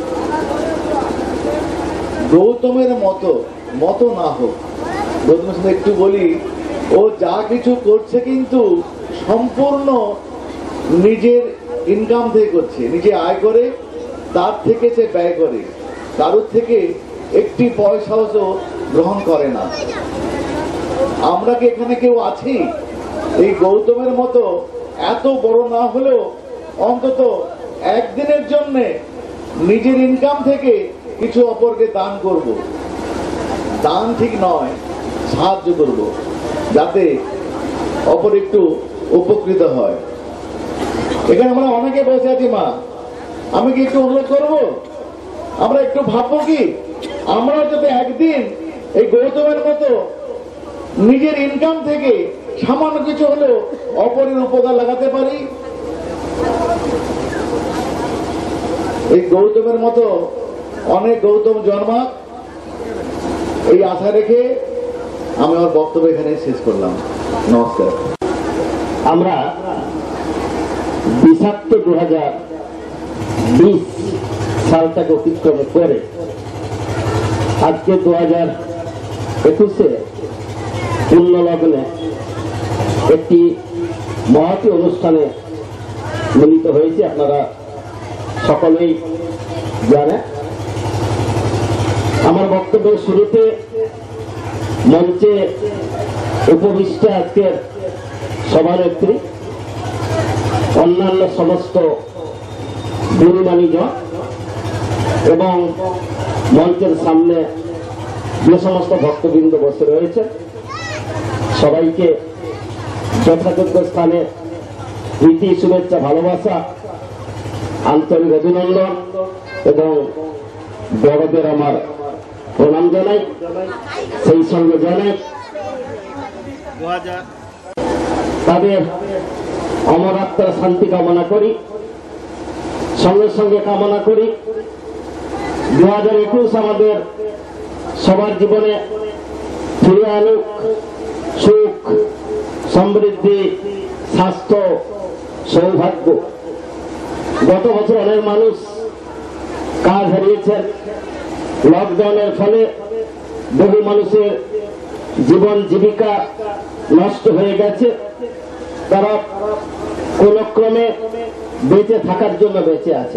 Speaker 5: গৌতমের মতো মতো না হোক। গৌতমের সাথে একটু বলি, ও যা কিছু করছে কিন্তু সম্পূর্ণ নিজের ইনকাম থেকে করছে, নিজে আয় করে তার থেকে সে ব্যয় করে, কারোর থেকে একটি পয়সাও গ্রহণ করে না। আমরা কি এখানে কেউ আছি এই গৌতমের মতো এত বড় না হলেও অন্তত একদিনের জন্য নিজের ইনকাম থেকে কিছু অপরকে দান করব? দান ঠিক নয়, সাহায্য করব যাতে অপর একটু উপকৃত হয়। এখানে আমরা অনেকে বসে আছি মা, আমি কি একটু অনুরোধ করবো, আমরা একটু ভাববো কি আমরা যাতে একদিন এই গৌতমের মতো নিজের ইনকাম থেকে সামান্য কিছু হলেও অপরের উপকার লাগাতে পারি। এই গৌতমের মতো অনেক গৌতম জন্মাক, এই আশা রেখে আমি আমার বক্তব্য এখানে শেষ করলাম। নমস্কার।
Speaker 4: আমরা বিষাক্ত দু হাজার বিশ সালটাকে অতিক্রম করে আজকে দু হাজার একুশে পুণ্যলগ্নে একটি মহতী অনুষ্ঠানে মিলিত হয়েছে। আপনারা সকলেই জানেন। আমার বক্তব্যের শুরুতে মঞ্চে উপবিষ্ট আজকের সভানেত্রী, অন্যান্য সমস্ত গুণীমানীজন এবং মঞ্চের সামনে যে সমস্ত ভক্তবৃন্দ বসে রয়েছে সবাইকে যথাযোগ্য স্থানে প্রীতি, শুভেচ্ছা, ভালোবাসা, আন্তরিক অভিনন্দন এবং বড়দের আমার প্রণাম জানাই। সেই সঙ্গে জানাই তাদের অমর আত্মার শান্তি কামনা করি। সঙ্গে সঙ্গে কামনা করি দু হাজার একুশ আমাদের সবার জীবনে ফিরে আনুক সুখ, সমৃদ্ধি, স্বাস্থ্য, সৌভাগ্য। গত বছর অনেক মানুষ কাজ হারিয়েছেন। লকডাউনের ফলে বহু মানুষের জীবন জীবিকা নষ্ট হয়ে গেছে। তারা কোন ক্রমে বেঁচে থাকার জন্য বেঁচে আছে।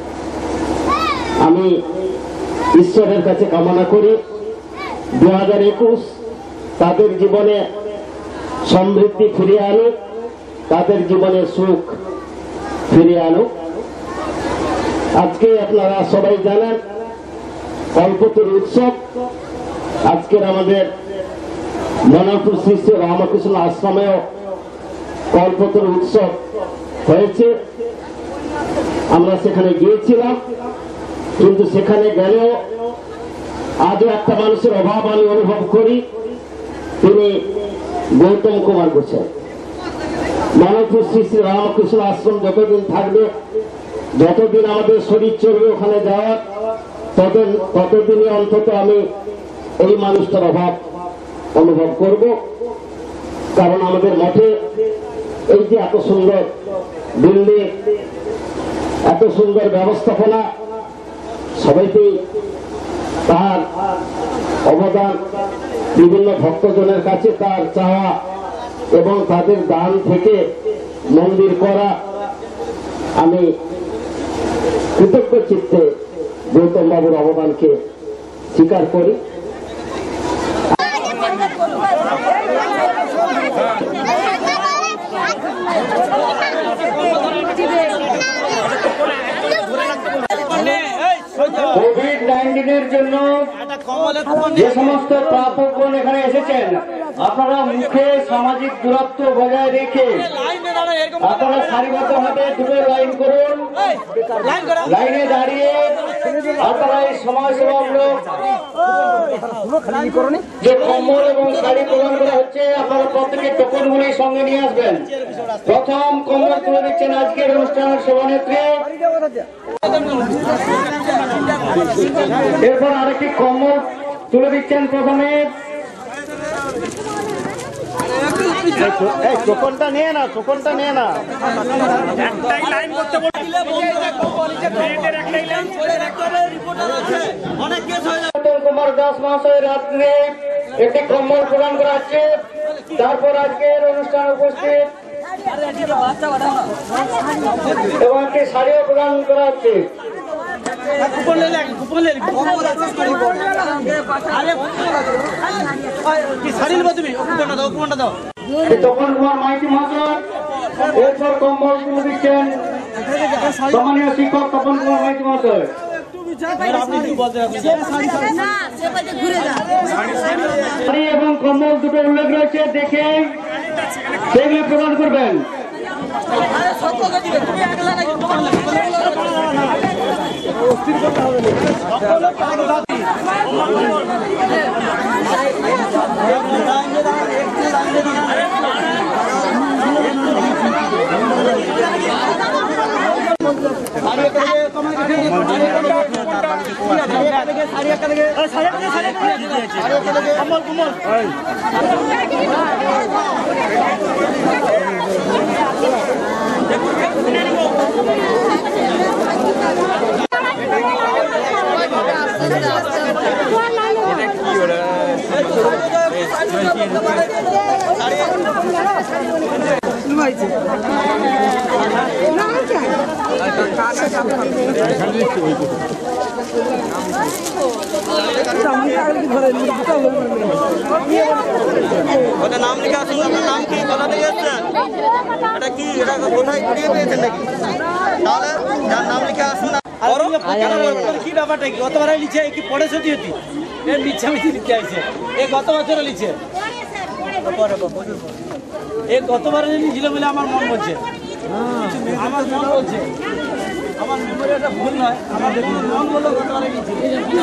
Speaker 4: আমি ঈশ্বরের কাছে কামনা করি দু হাজার একুশ তাদের জীবনে সমৃদ্ধি ফিরিয়ে আনুক, তাদের জীবনে সুখ ফিরিয়ে আনুক। আজকে আপনারা সবাই জানেন কল্পতরু উৎসব। আজকের আমাদের মনোপুর শ্রী শ্রী রামকৃষ্ণ আশ্রমেও কল্পতরু উৎসব হয়েছে। আমরা সেখানে গিয়েছিলাম, কিন্তু সেখানে গেলেও আজও একটা মানুষের অভাব আমি অনুভব করি, তিনি গৌতম কুমার গোসাই। মানবপুর শ্রী শ্রী রামকৃষ্ণ আশ্রম যতদিন থাকবে, যতদিন আমাদের শরীর চলবে ওখানে যাওয়ার, ততদিনই অন্তত আমি এই মানুষটার অভাব অনুভব করব। কারণ আমাদের মঠে এই যে এত সুন্দর বিল্ডিং, এত সুন্দর ব্যবস্থাপনা, সবাইকেই
Speaker 3: তার অবদান, বিভিন্ন ভক্তজনের কাছে তার চাওয়া এবং তাদের দান থেকে মন্দির করা, আমি কৃতজ্ঞ চিত্তে গৌতম বাবুর অবদানকে স্বীকার করি।
Speaker 4: কোভিড নাইন্টিনের জন্য যে সমস্ত প্রাপকগণ এখানে এসেছেন, আপনারা মুখে সামাজিক দূরত্ব বজায় রেখে আপনারা সারিবদ্ধভাবে দুটো লাইন করুন। লাইনে দাঁড়িয়ে আপনারা এই সমাজসেবামূলক যে কম্বল এবং শাড়ি প্রদান করা হচ্ছে, আপনারা প্রত্যেকের টোকনগুলি সঙ্গে নিয়ে আসবেন। প্রথম কম্বল তুলে দিচ্ছেন আজকের অনুষ্ঠানের সভানেত্রী, এরপর আরেকটি কম্বল তুলে দিচ্ছেন প্রথমে
Speaker 2: টোকনটা নিয়ে না, টোকনটা নিয়ে না।
Speaker 4: কুমার দাস মহাশয়ের হাতে একটি কম্বল প্রদান করা হচ্ছে। তারপর আজকের অনুষ্ঠান উপস্থিত এবং একটি শাড়িও প্রদান করা হচ্ছে। তপন কুমার মাইতি মহাশয় এরপর কম্বল তুলে দিচ্ছেন সম্মানীয় শিক্ষক তপন কুমার মাইতি মহাশয়। শাড়ি এবং কম্বল দুটো উল্লেখ রয়েছে, দেখে সেগুলি প্রদান করবেন।
Speaker 6: নাম লিখে আসুন, আপনার নাম কি, কোথা থেকে এসছেন, এটা কি, এটা কোথায় কুড়িয়ে পেয়েছেন নাকি? তাহলে যার নাম লিখে আসুন।
Speaker 2: কি ব্যাপারটা কি গতবার লিখছে কি পড়ে সত্যি হতি এর মিথ্যা মিথ্যি লিখতে আইছে এ গত বছরে লিখছে এ গতবারে লিখছিল বলে আমার মন বলছে, আমার মন বলছে, আমার মেমোরি একটা ভুল নয়, আমার মন বললো গতবারে লিখছে।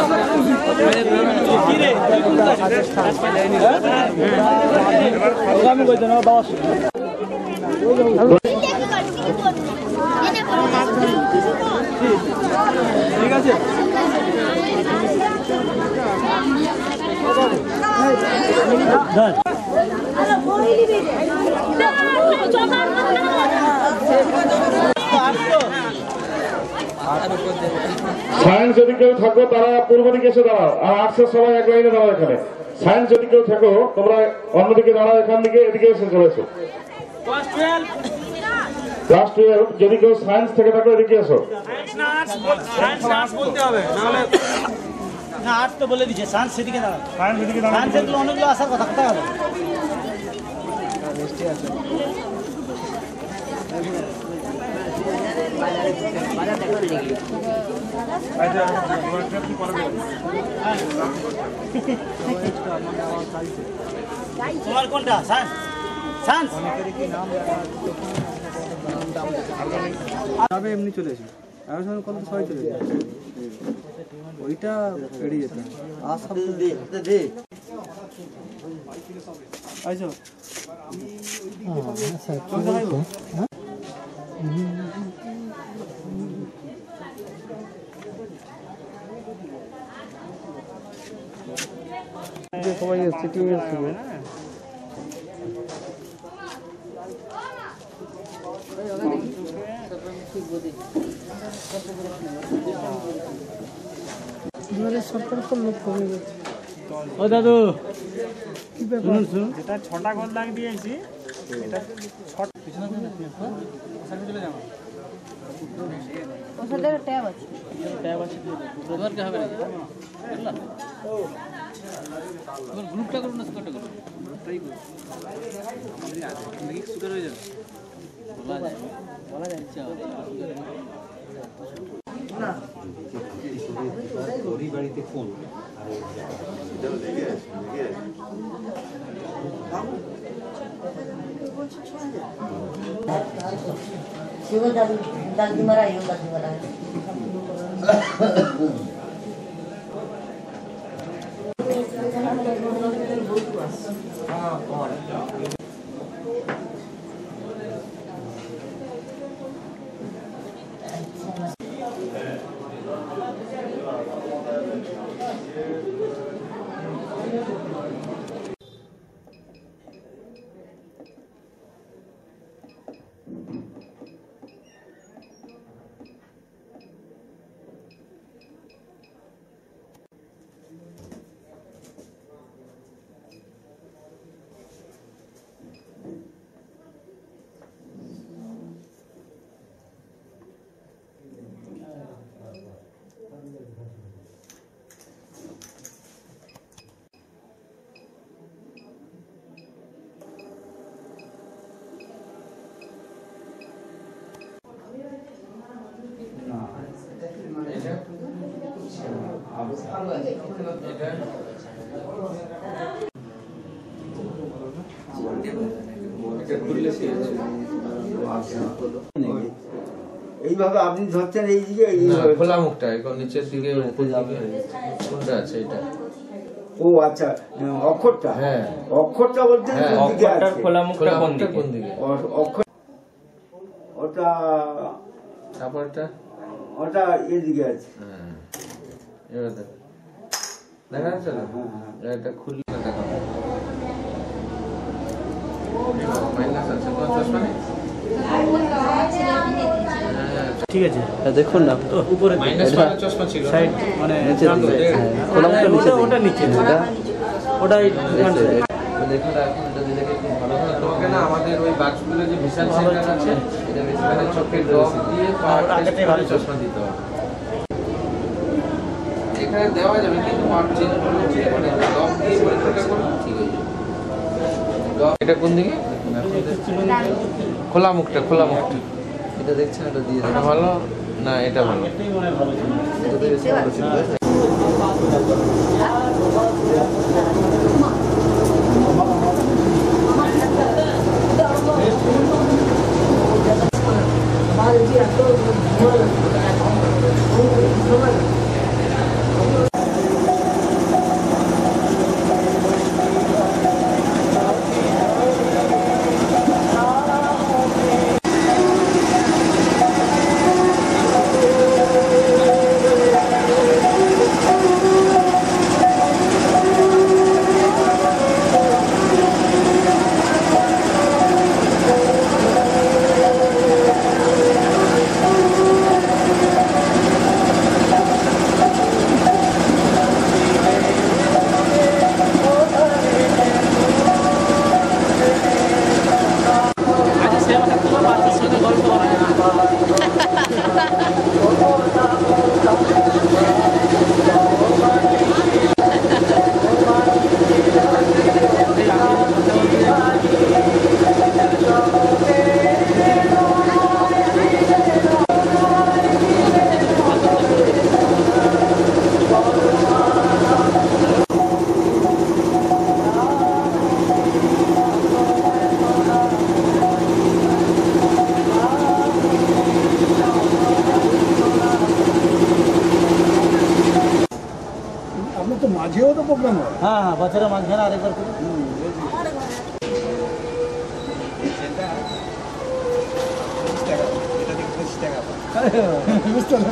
Speaker 2: কি রে আমি কইতে না বাবা ঠিক আছে।
Speaker 7: সায়েন্স যদি কেউ থাকো তারা পূর্ব দিকে এসে দাঁড়াও, আর আর্টসের সবাই এক লাইনে দাঁড়াও। এখানে সায়েন্স যদি কেউ থাকো তোমরা অন্যদিকে দাঁড়াও, এখান দিকে এদিকে এসে চলেছো। ক্লাস টুয়েলভ যদি কেউ সায়েন্স থেকে থাকো এদিকে এসো।
Speaker 2: আর্টস তো বলে দিচ্ছে, সায়েন্স সেদিকে দাঁড়াও, সায়েন্স এগুলো অনেকগুলো আসার কথা কোথায় হবে। তোমার কোনটা সায়েন্স? সায়েন্স
Speaker 8: এমনি চলে এসে আমি সঙ্গে কত সবাই চলে যায়, ওইটা এড়িয়ে যেত। আচ্ছা সবাই সিটিং এসেছিল। এবারে সরকার করলো কমে গেছে।
Speaker 2: ও দাদু
Speaker 8: কি ব্যাপার?
Speaker 2: যেটা ছটা গোল দাগ দিয়েছি এটা ছট পিছনে চলে যাবো
Speaker 9: ওদের ট্যাব আছে
Speaker 2: ট্যাব আছে তোমার কি হবে না তোমার গ্রুপটা করুন না স্কোরটা করুন গ্রুপটাই করুন আমাদের আছে নাকি সুগার হয়ে যাবে বলা যায় বলা যাচ্ছে
Speaker 8: না
Speaker 10: ওরই বাড়িতে ফোন
Speaker 9: शिव दाल दाल दी मरा यो दाल दी मरा
Speaker 10: এইভাবে আপনি ধরছেন এই দিকে
Speaker 11: খোলা মুখটা এখন নিচের দিকে উপর দিকে কোনটা আছে এটা
Speaker 10: ও আচ্ছা অক্ষরটা
Speaker 11: হ্যাঁ
Speaker 10: অক্ষরটা বলতে
Speaker 11: হ্যাঁ,
Speaker 10: কোন দিকে
Speaker 11: অক্ষরটার
Speaker 10: আছে?
Speaker 11: খোলা মুখটা কোন দিকে কোন দিকে
Speaker 10: অ- অক্ষর ওটা
Speaker 11: তারপরটা
Speaker 10: ওটা এদিকে আছে
Speaker 11: হ্যাঁ এবার দেখো দেখা যাচ্ছে না এটা খুললে না দেখো মাইনাস আছে কোন চশমা নেই
Speaker 2: ঠিক আছে দেখুন না উপরে
Speaker 11: মাইনাস ওয়ান চশমা ছিল
Speaker 2: সাইড মানে
Speaker 11: খোলা মুখটা
Speaker 2: ওটা
Speaker 11: নিচে
Speaker 2: ওটা ওটা নিচে ওটাই
Speaker 11: দেখো না এখন যদি দেখে খুব ভালো হয় তোমাকে না আমাদের ওই বাক্সগুলো যে বিশাল সেন্টার আছে এটা বেশিরভাগ চোখের ডগ দিয়ে আগেটাই ভালো চশমা দিতে হবে এখানে দেওয়া যাবে কিন্তু মাপ চেঞ্জ করলে মানে ডগ দিয়ে পরীক্ষা করলে ঠিক হয়ে যাবে ডগ এটা কোন দিকে খোলা মুখটা খোলা মুখটা এটা দেখছেন এটা দিয়ে এটা ভালো না এটা ভালো এটা দিয়ে বেশি ভালো ছিল
Speaker 8: মাঝেও তো প্রোগ্রাম হয়।
Speaker 2: হ্যাঁ হ্যাঁ বছরের মাঝখানে আরেকবার করি
Speaker 8: বুঝতে পারলাম।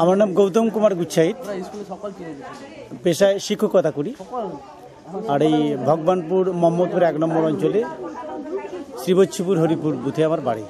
Speaker 2: আমার নাম গৌতম কুমার গুচ্ছাইত, পেশায় শিক্ষকতা করি। আর এই ভগবানপুর মোহাম্মদপুর এক নম্বর অঞ্চলে শ্রীবচ্ছিপুর হরিপুর বুথে আমার বাড়ি।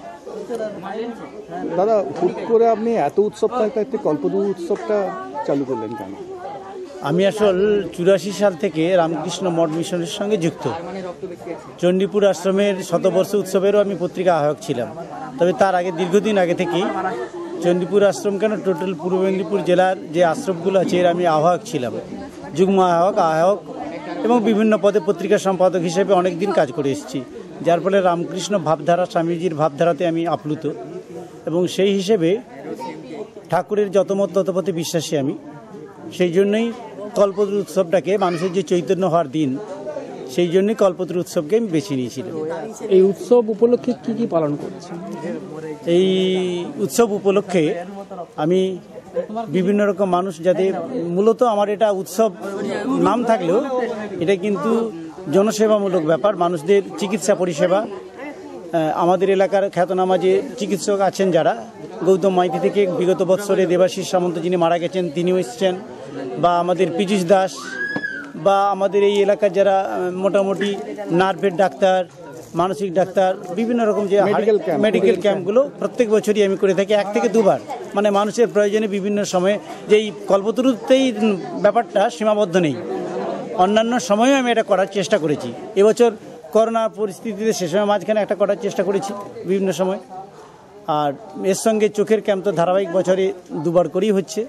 Speaker 8: দাদা, হুট করে আপনি এত উৎসব থাকতে থাকতে কল্পতরু উৎসবটা চালু করলেন কেন?
Speaker 2: আমি আসল চুরাশি সাল থেকে রামকৃষ্ণ মঠ মিশনের সঙ্গে যুক্ত। চণ্ডীপুর আশ্রমের শতবর্ষ উৎসবেরও আমি পত্রিকা আহ্বায়ক ছিলাম। তবে তার আগে দীর্ঘদিন আগে থেকেই চণ্ডীপুর আশ্রম কেন টোটাল পূর্ব মেদিনীপুর জেলার যে আশ্রমগুলো আছে এর আমি আহ্বায়ক ছিলাম, যুগ্ম আহ্বায়ক আহ্বায়ক এবং বিভিন্ন পদে পত্রিকা সম্পাদক হিসেবে অনেক দিন কাজ করে এসেছি, যার ফলে রামকৃষ্ণ ভাবধারা, স্বামীজির ভাবধারাতে আমি আপ্লুত এবং সেই হিসেবে ঠাকুরের যতমত ততপথে বিশ্বাসী আমি। সেই জন্যই কল্পতরু উৎসবটাকে, মানুষের যে চৈতন্য হওয়ার দিন, সেই জন্যই কল্পতরু উৎসবকে আমি বেছে নিয়েছিলাম।
Speaker 8: এই উৎসব উপলক্ষে কি কি পালন করছেন?
Speaker 2: এই উৎসব উপলক্ষে আমি বিভিন্ন রকম মানুষ, যাতে মূলত আমার এটা উৎসব নাম থাকলেও এটা কিন্তু জনসেবামূলক ব্যাপার। মানুষদের চিকিৎসা পরিষেবা, আমাদের এলাকার খ্যাতনামা যে চিকিৎসক আছেন যারা, গৌতম মাইতি থেকে বিগত বৎসরে দেবাশিস সামন্ত যিনি মারা গেছেন তিনিও এসছেন, বা আমাদের পীযূষ দাস, বা আমাদের এই এলাকার যারা মোটামুটি নার্ভের ডাক্তার, মানসিক ডাক্তার, বিভিন্ন রকম যে মেডিকেল ক্যাম্পগুলো প্রত্যেক বছরই আমি করে থাকি, এক থেকে দুবার। মানে মানুষের প্রয়োজনে বিভিন্ন সময়ে, যে এই কল্পতরুতেই ব্যাপারটা সীমাবদ্ধ নেই, অন্যান্য সময়েও আমি এটা করার চেষ্টা করেছি। এবছর করোনা পরিস্থিতিতে সে সময় মাঝখানে একটা করার চেষ্টা করেছি বিভিন্ন সময়। আর এর সঙ্গে চোখের ক্যাম্প তো ধারাবাহিক বছরে দুবার করেই হচ্ছে।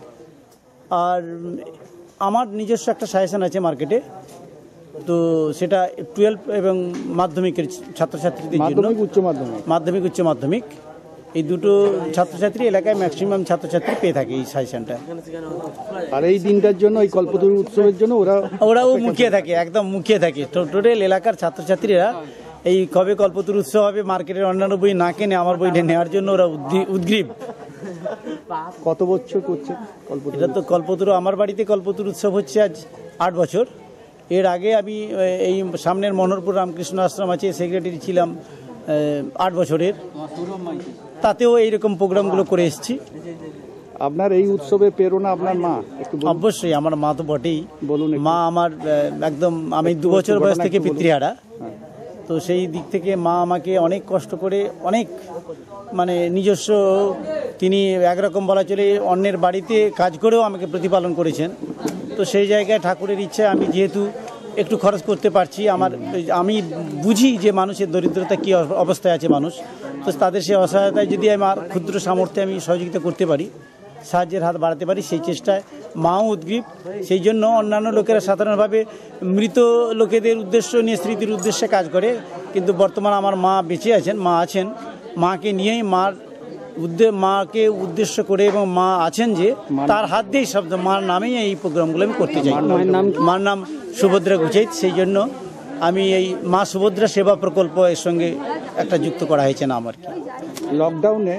Speaker 2: আর আমার নিজস্ব একটা সাজেশন আছে মার্কেটে, তো সেটা টুয়েলভ এবং মাধ্যমিকের ছাত্রছাত্রীদের জন্য,
Speaker 8: উচ্চ মাধ্যমিক
Speaker 2: মাধ্যমিক উচ্চ মাধ্যমিক এই দুটো ছাত্রছাত্রী এলাকায় ম্যাক্সিমাম ছাত্রছাত্রী পেয়ে থাকে এই সাজেশনটা।
Speaker 8: আর এই দিনটার জন্য, এই কল্পতরু উৎসবের জন্য ওরা
Speaker 2: ওরাও মুখিয়ে থাকে, একদম মুখিয়ে থাকে। টোটাল এলাকার ছাত্রছাত্রীরা এই কবে কল্পতরু উৎসব হবে, মার্কেটের অন্যান্য বই না কেনে আমার বইটা নেওয়ার জন্য ওরা উদ্গ্রীব।
Speaker 8: কত বছর করছে কল্পতরু?
Speaker 2: এটা তো কল্পতরু, আমার বাড়িতে কল্পতরু উৎসব হচ্ছে আজ আট বছর। এর আগে আমি এই সামনের মনোহরপুর রামকৃষ্ণ আশ্রম আছে, সেক্রেটারি ছিলাম আট বছরের, তাতেও এইরকম প্রোগ্রামগুলো করে এসেছি।
Speaker 8: আপনার এই উৎসবে প্রেরণা আপনার মা?
Speaker 2: অবশ্যই আমার মা তো বটেই। বলুন। মা আমার একদম, আমি দু বছর বয়স থেকে পিতৃহারা, তো সেই দিক থেকে মা আমাকে অনেক কষ্ট করে, অনেক মানে নিজস্ব, তিনি একরকম বলা চলে অন্যের বাড়িতে কাজ করেও আমাকে প্রতিপালন করেছেন। তো সেই জায়গায় ঠাকুরের ইচ্ছে, আমি যেহেতু একটু খরচ করতে পারছি, আমার আমি বুঝি যে মানুষের দরিদ্রতা কী অবস্থায় আছে মানুষ, তো তাদের সেই অসহায়তায় যদি আমার ক্ষুদ্র সামর্থ্যে আমি সহযোগিতা করতে পারি, সাহায্যের হাত বাড়াতে পারি, সেই চেষ্টায় মাও উদ্গ্রীব। সেই জন্য অন্যান্য লোকেরা সাধারণভাবে মৃত লোকেদের উদ্দেশ্য নিয়ে, স্মৃতির উদ্দেশ্যে কাজ করে, কিন্তু বর্তমানে আমার মা বেঁচে আছেন, মা আছেন, মাকে নিয়েই, মার উদ্দে মাকে উদ্দেশ্য করে এবং মা আছেন যে তার হাত দিয়েই শব্দ, মার নামেই এই প্রোগ্রামগুলো আমি করতে চাই। মার নাম সুভদ্রা গুছাইত, সেই জন্য আমি এই মা সুভদ্রা সেবা প্রকল্প এর সঙ্গে একটা যুক্ত করা হয়েছে না আমার।
Speaker 8: লকডাউনে,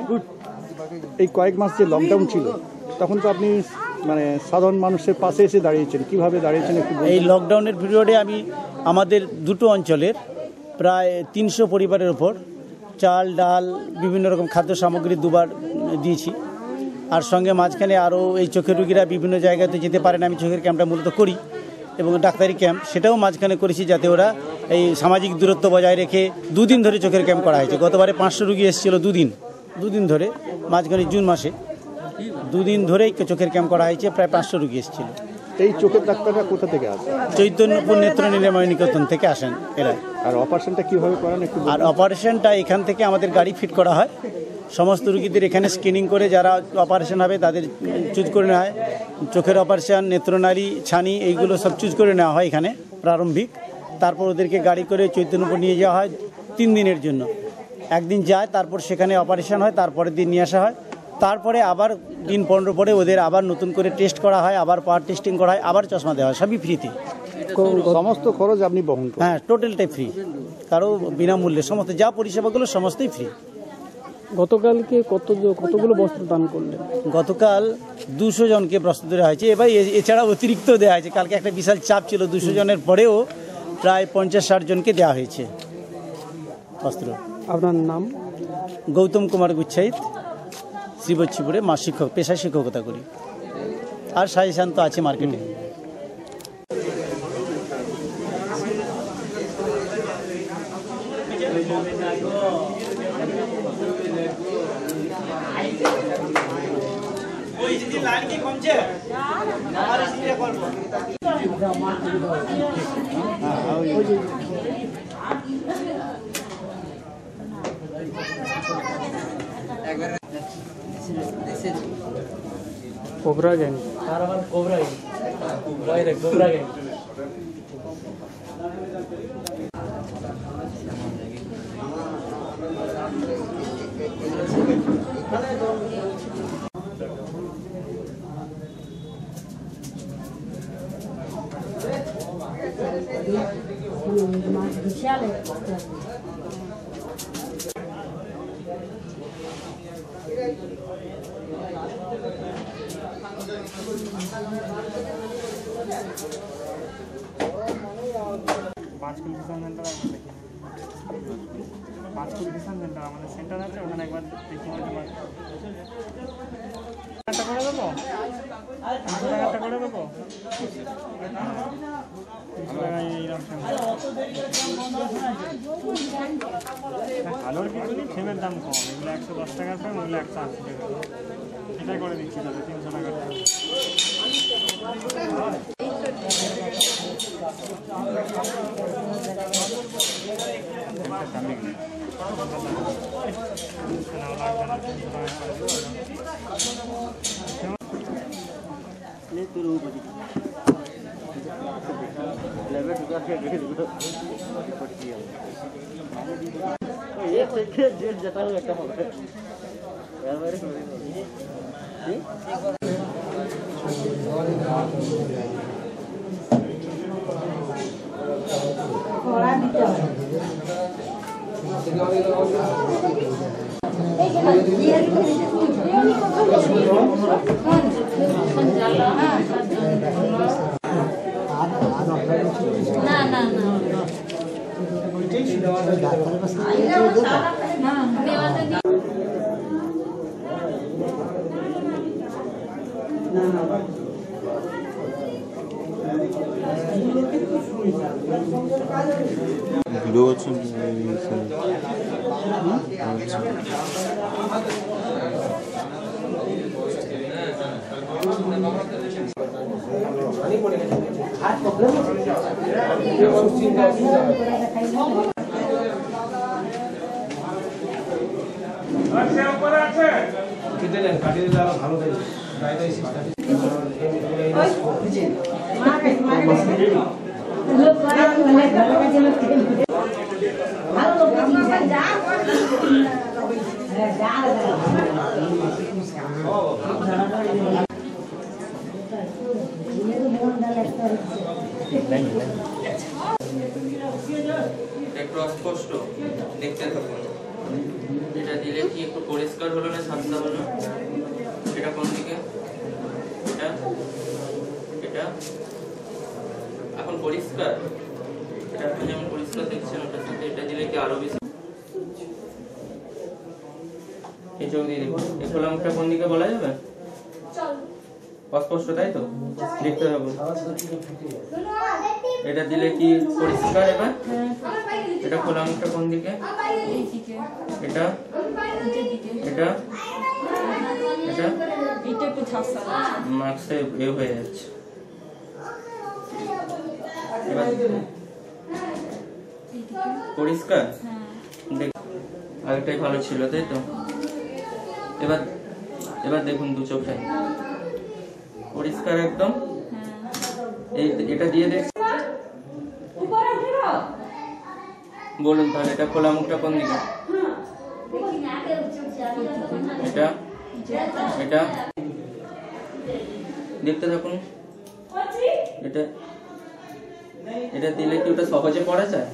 Speaker 8: এই কয়েক মাস যে লকডাউন ছিল, তখন তো আপনি মানে সাধারণ মানুষের পাশে এসে দাঁড়িয়েছেন, কিভাবে দাঁড়িয়েছেন একটু?
Speaker 2: এই লকডাউনের পিরিয়ডে আমি আমাদের দুটো অঞ্চলের প্রায় তিনশো পরিবারের ওপর চাল, ডাল, বিভিন্ন রকম খাদ্য সামগ্রী দুবার দিয়েছি। আর সঙ্গে মাঝখানে আরও এই চোখের রুগীরা বিভিন্ন জায়গাতে যেতে পারে না, আমি চোখের ক্যাম্পটা মূলত করি, এবং ডাক্তারি ক্যাম্প সেটাও মাঝখানে করেছি, যাতে ওরা এই সামাজিক দূরত্ব বজায় রেখে দুদিন ধরে চোখের ক্যাম্প করা হয়েছে। গতবারে পাঁচশো রুগী এসেছিল দুদিন দুদিন ধরে, মাঝখানে জুন মাসে দুদিন ধরেই চোখের ক্যাম্প করা হয়েছে, প্রায় পাঁচশো রুগী এসেছিল।
Speaker 8: এই চোখের ডাক্তাররা কোথা থেকে আসে?
Speaker 2: চৈতন্যপুর নেত্র নিরাময় নিকেতন থেকে আসেন এরা।
Speaker 8: আর অপারেশনটা কীভাবে করেন একটু?
Speaker 2: আর অপারেশনটা এখান থেকে আমাদের গাড়ি ফিট করা হয়, সমস্ত রুগীদের এখানে স্ক্রিনিং করে যারা অপারেশন হবে তাদের চুজ করে নেওয়া হয়। চোখের অপারেশন, নেত্রনালী, ছানি, এইগুলো সব চুজ করে নেওয়া হয় এখানে প্রারম্ভিক। তারপর ওদেরকে গাড়ি করে চৈতন্যপুর নিয়ে যাওয়া হয় তিন দিনের জন্য। একদিন যায়, তারপর সেখানে অপারেশন হয়, তারপরের দিন নিয়ে আসা হয়। তারপরে আবার দিন পনেরো পরে ওদের আবার নতুন করে টেস্ট করা হয়, আবার পাওয়ার টেস্টিং করা হয়, আবার চশমা দেওয়া হয়, সবই ফ্রিতে।
Speaker 8: সমস্ত খরচ আপনি বহন করেন?
Speaker 2: হ্যাঁ, টোটালটাই ফ্রি, কারো বিনামূল্যে, সমস্ত যা পরিষেবাগুলো সমস্তই ফ্রি।
Speaker 8: গতকালকে কত কতগুলো বস্ত্র দান করলেন?
Speaker 2: গতকাল দুশো জনকে বস্ত্র দেওয়া হয়েছে, এবার এছাড়া অতিরিক্ত দেওয়া হয়েছে। কালকে একটা বিশাল চাপ ছিল, দুশো জনের পরেও প্রায় পঞ্চাশ ষাট জনকে দেওয়া হয়েছে বস্ত্র।
Speaker 8: আপনার নাম?
Speaker 2: গৌতম কুমার গুচ্ছাইত, শ্রীবচ্ছিপুরে মা শিক্ষক পেশায় শিক্ষকতা করি। আর সাজেশান তো আছে মার্কেটে।
Speaker 12: Cobra gang cobra gang cobra gang Panchkul Kisan centre একবার দেখি পাঁচকুল কিষান সেন্টার আমাদের সেন্টার আছে ওখানে একবার দেখি একটা করে দেবো একটা করে দেবো ভালোর কিছু নেই ফ্রেমের দাম কম এগুলো একশো দশ টাকার ফ্রেম ওগুলো একশো আশি টাকা সেটাই করে দিচ্ছি তাহলে তিনশো টাকার
Speaker 9: না না না
Speaker 13: ভিডিও করছেন
Speaker 11: একটু অস্পষ্ট দেখতে থাকুন। এটা দিলে কি একটু পরিষ্কার হলো না সাদা হলো? এটা কোন দিকে? এটা এটা এখন পরিষ্কার। এটা আপনি যেমন পরিষ্কার দেখছেন ওটার সাথে এটা দিলে কি আরো বেশি? এই চোখ দিয়ে দেখুন। এই কলামটা কোন দিকে বলা যাবে? অস্পষ্ট তাই তো? দেখতে হবে। এটা দিলে কি পরিষ্কার এবার? এটা কলামটা কোন দিকে? এটা এটা এটা মার্কসে এ হয়ে যাচ্ছে। এবার পরিষ্কার আগেরটাই ভালো ছিল তাই তো? এবার এবার দেখুন দু চোখে পরিষ্কার একদম। এই এটা দিয়ে দেখ বলুন তাহলে এটা খোলা মুখটা কোন দিকে? এটা এটা দেখতে থাকুন। এটা এটা দিলে কি ওটা সহজে পড়া যায়?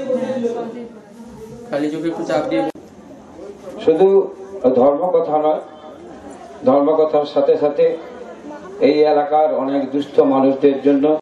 Speaker 11: খালি চোখে একটু চাপ দিয়ে
Speaker 1: শুধু ধর্মকথা নয়, ধর্মকথার সাথে সাথে এই এলাকার অনেক দুস্থ মানুষদের জন্য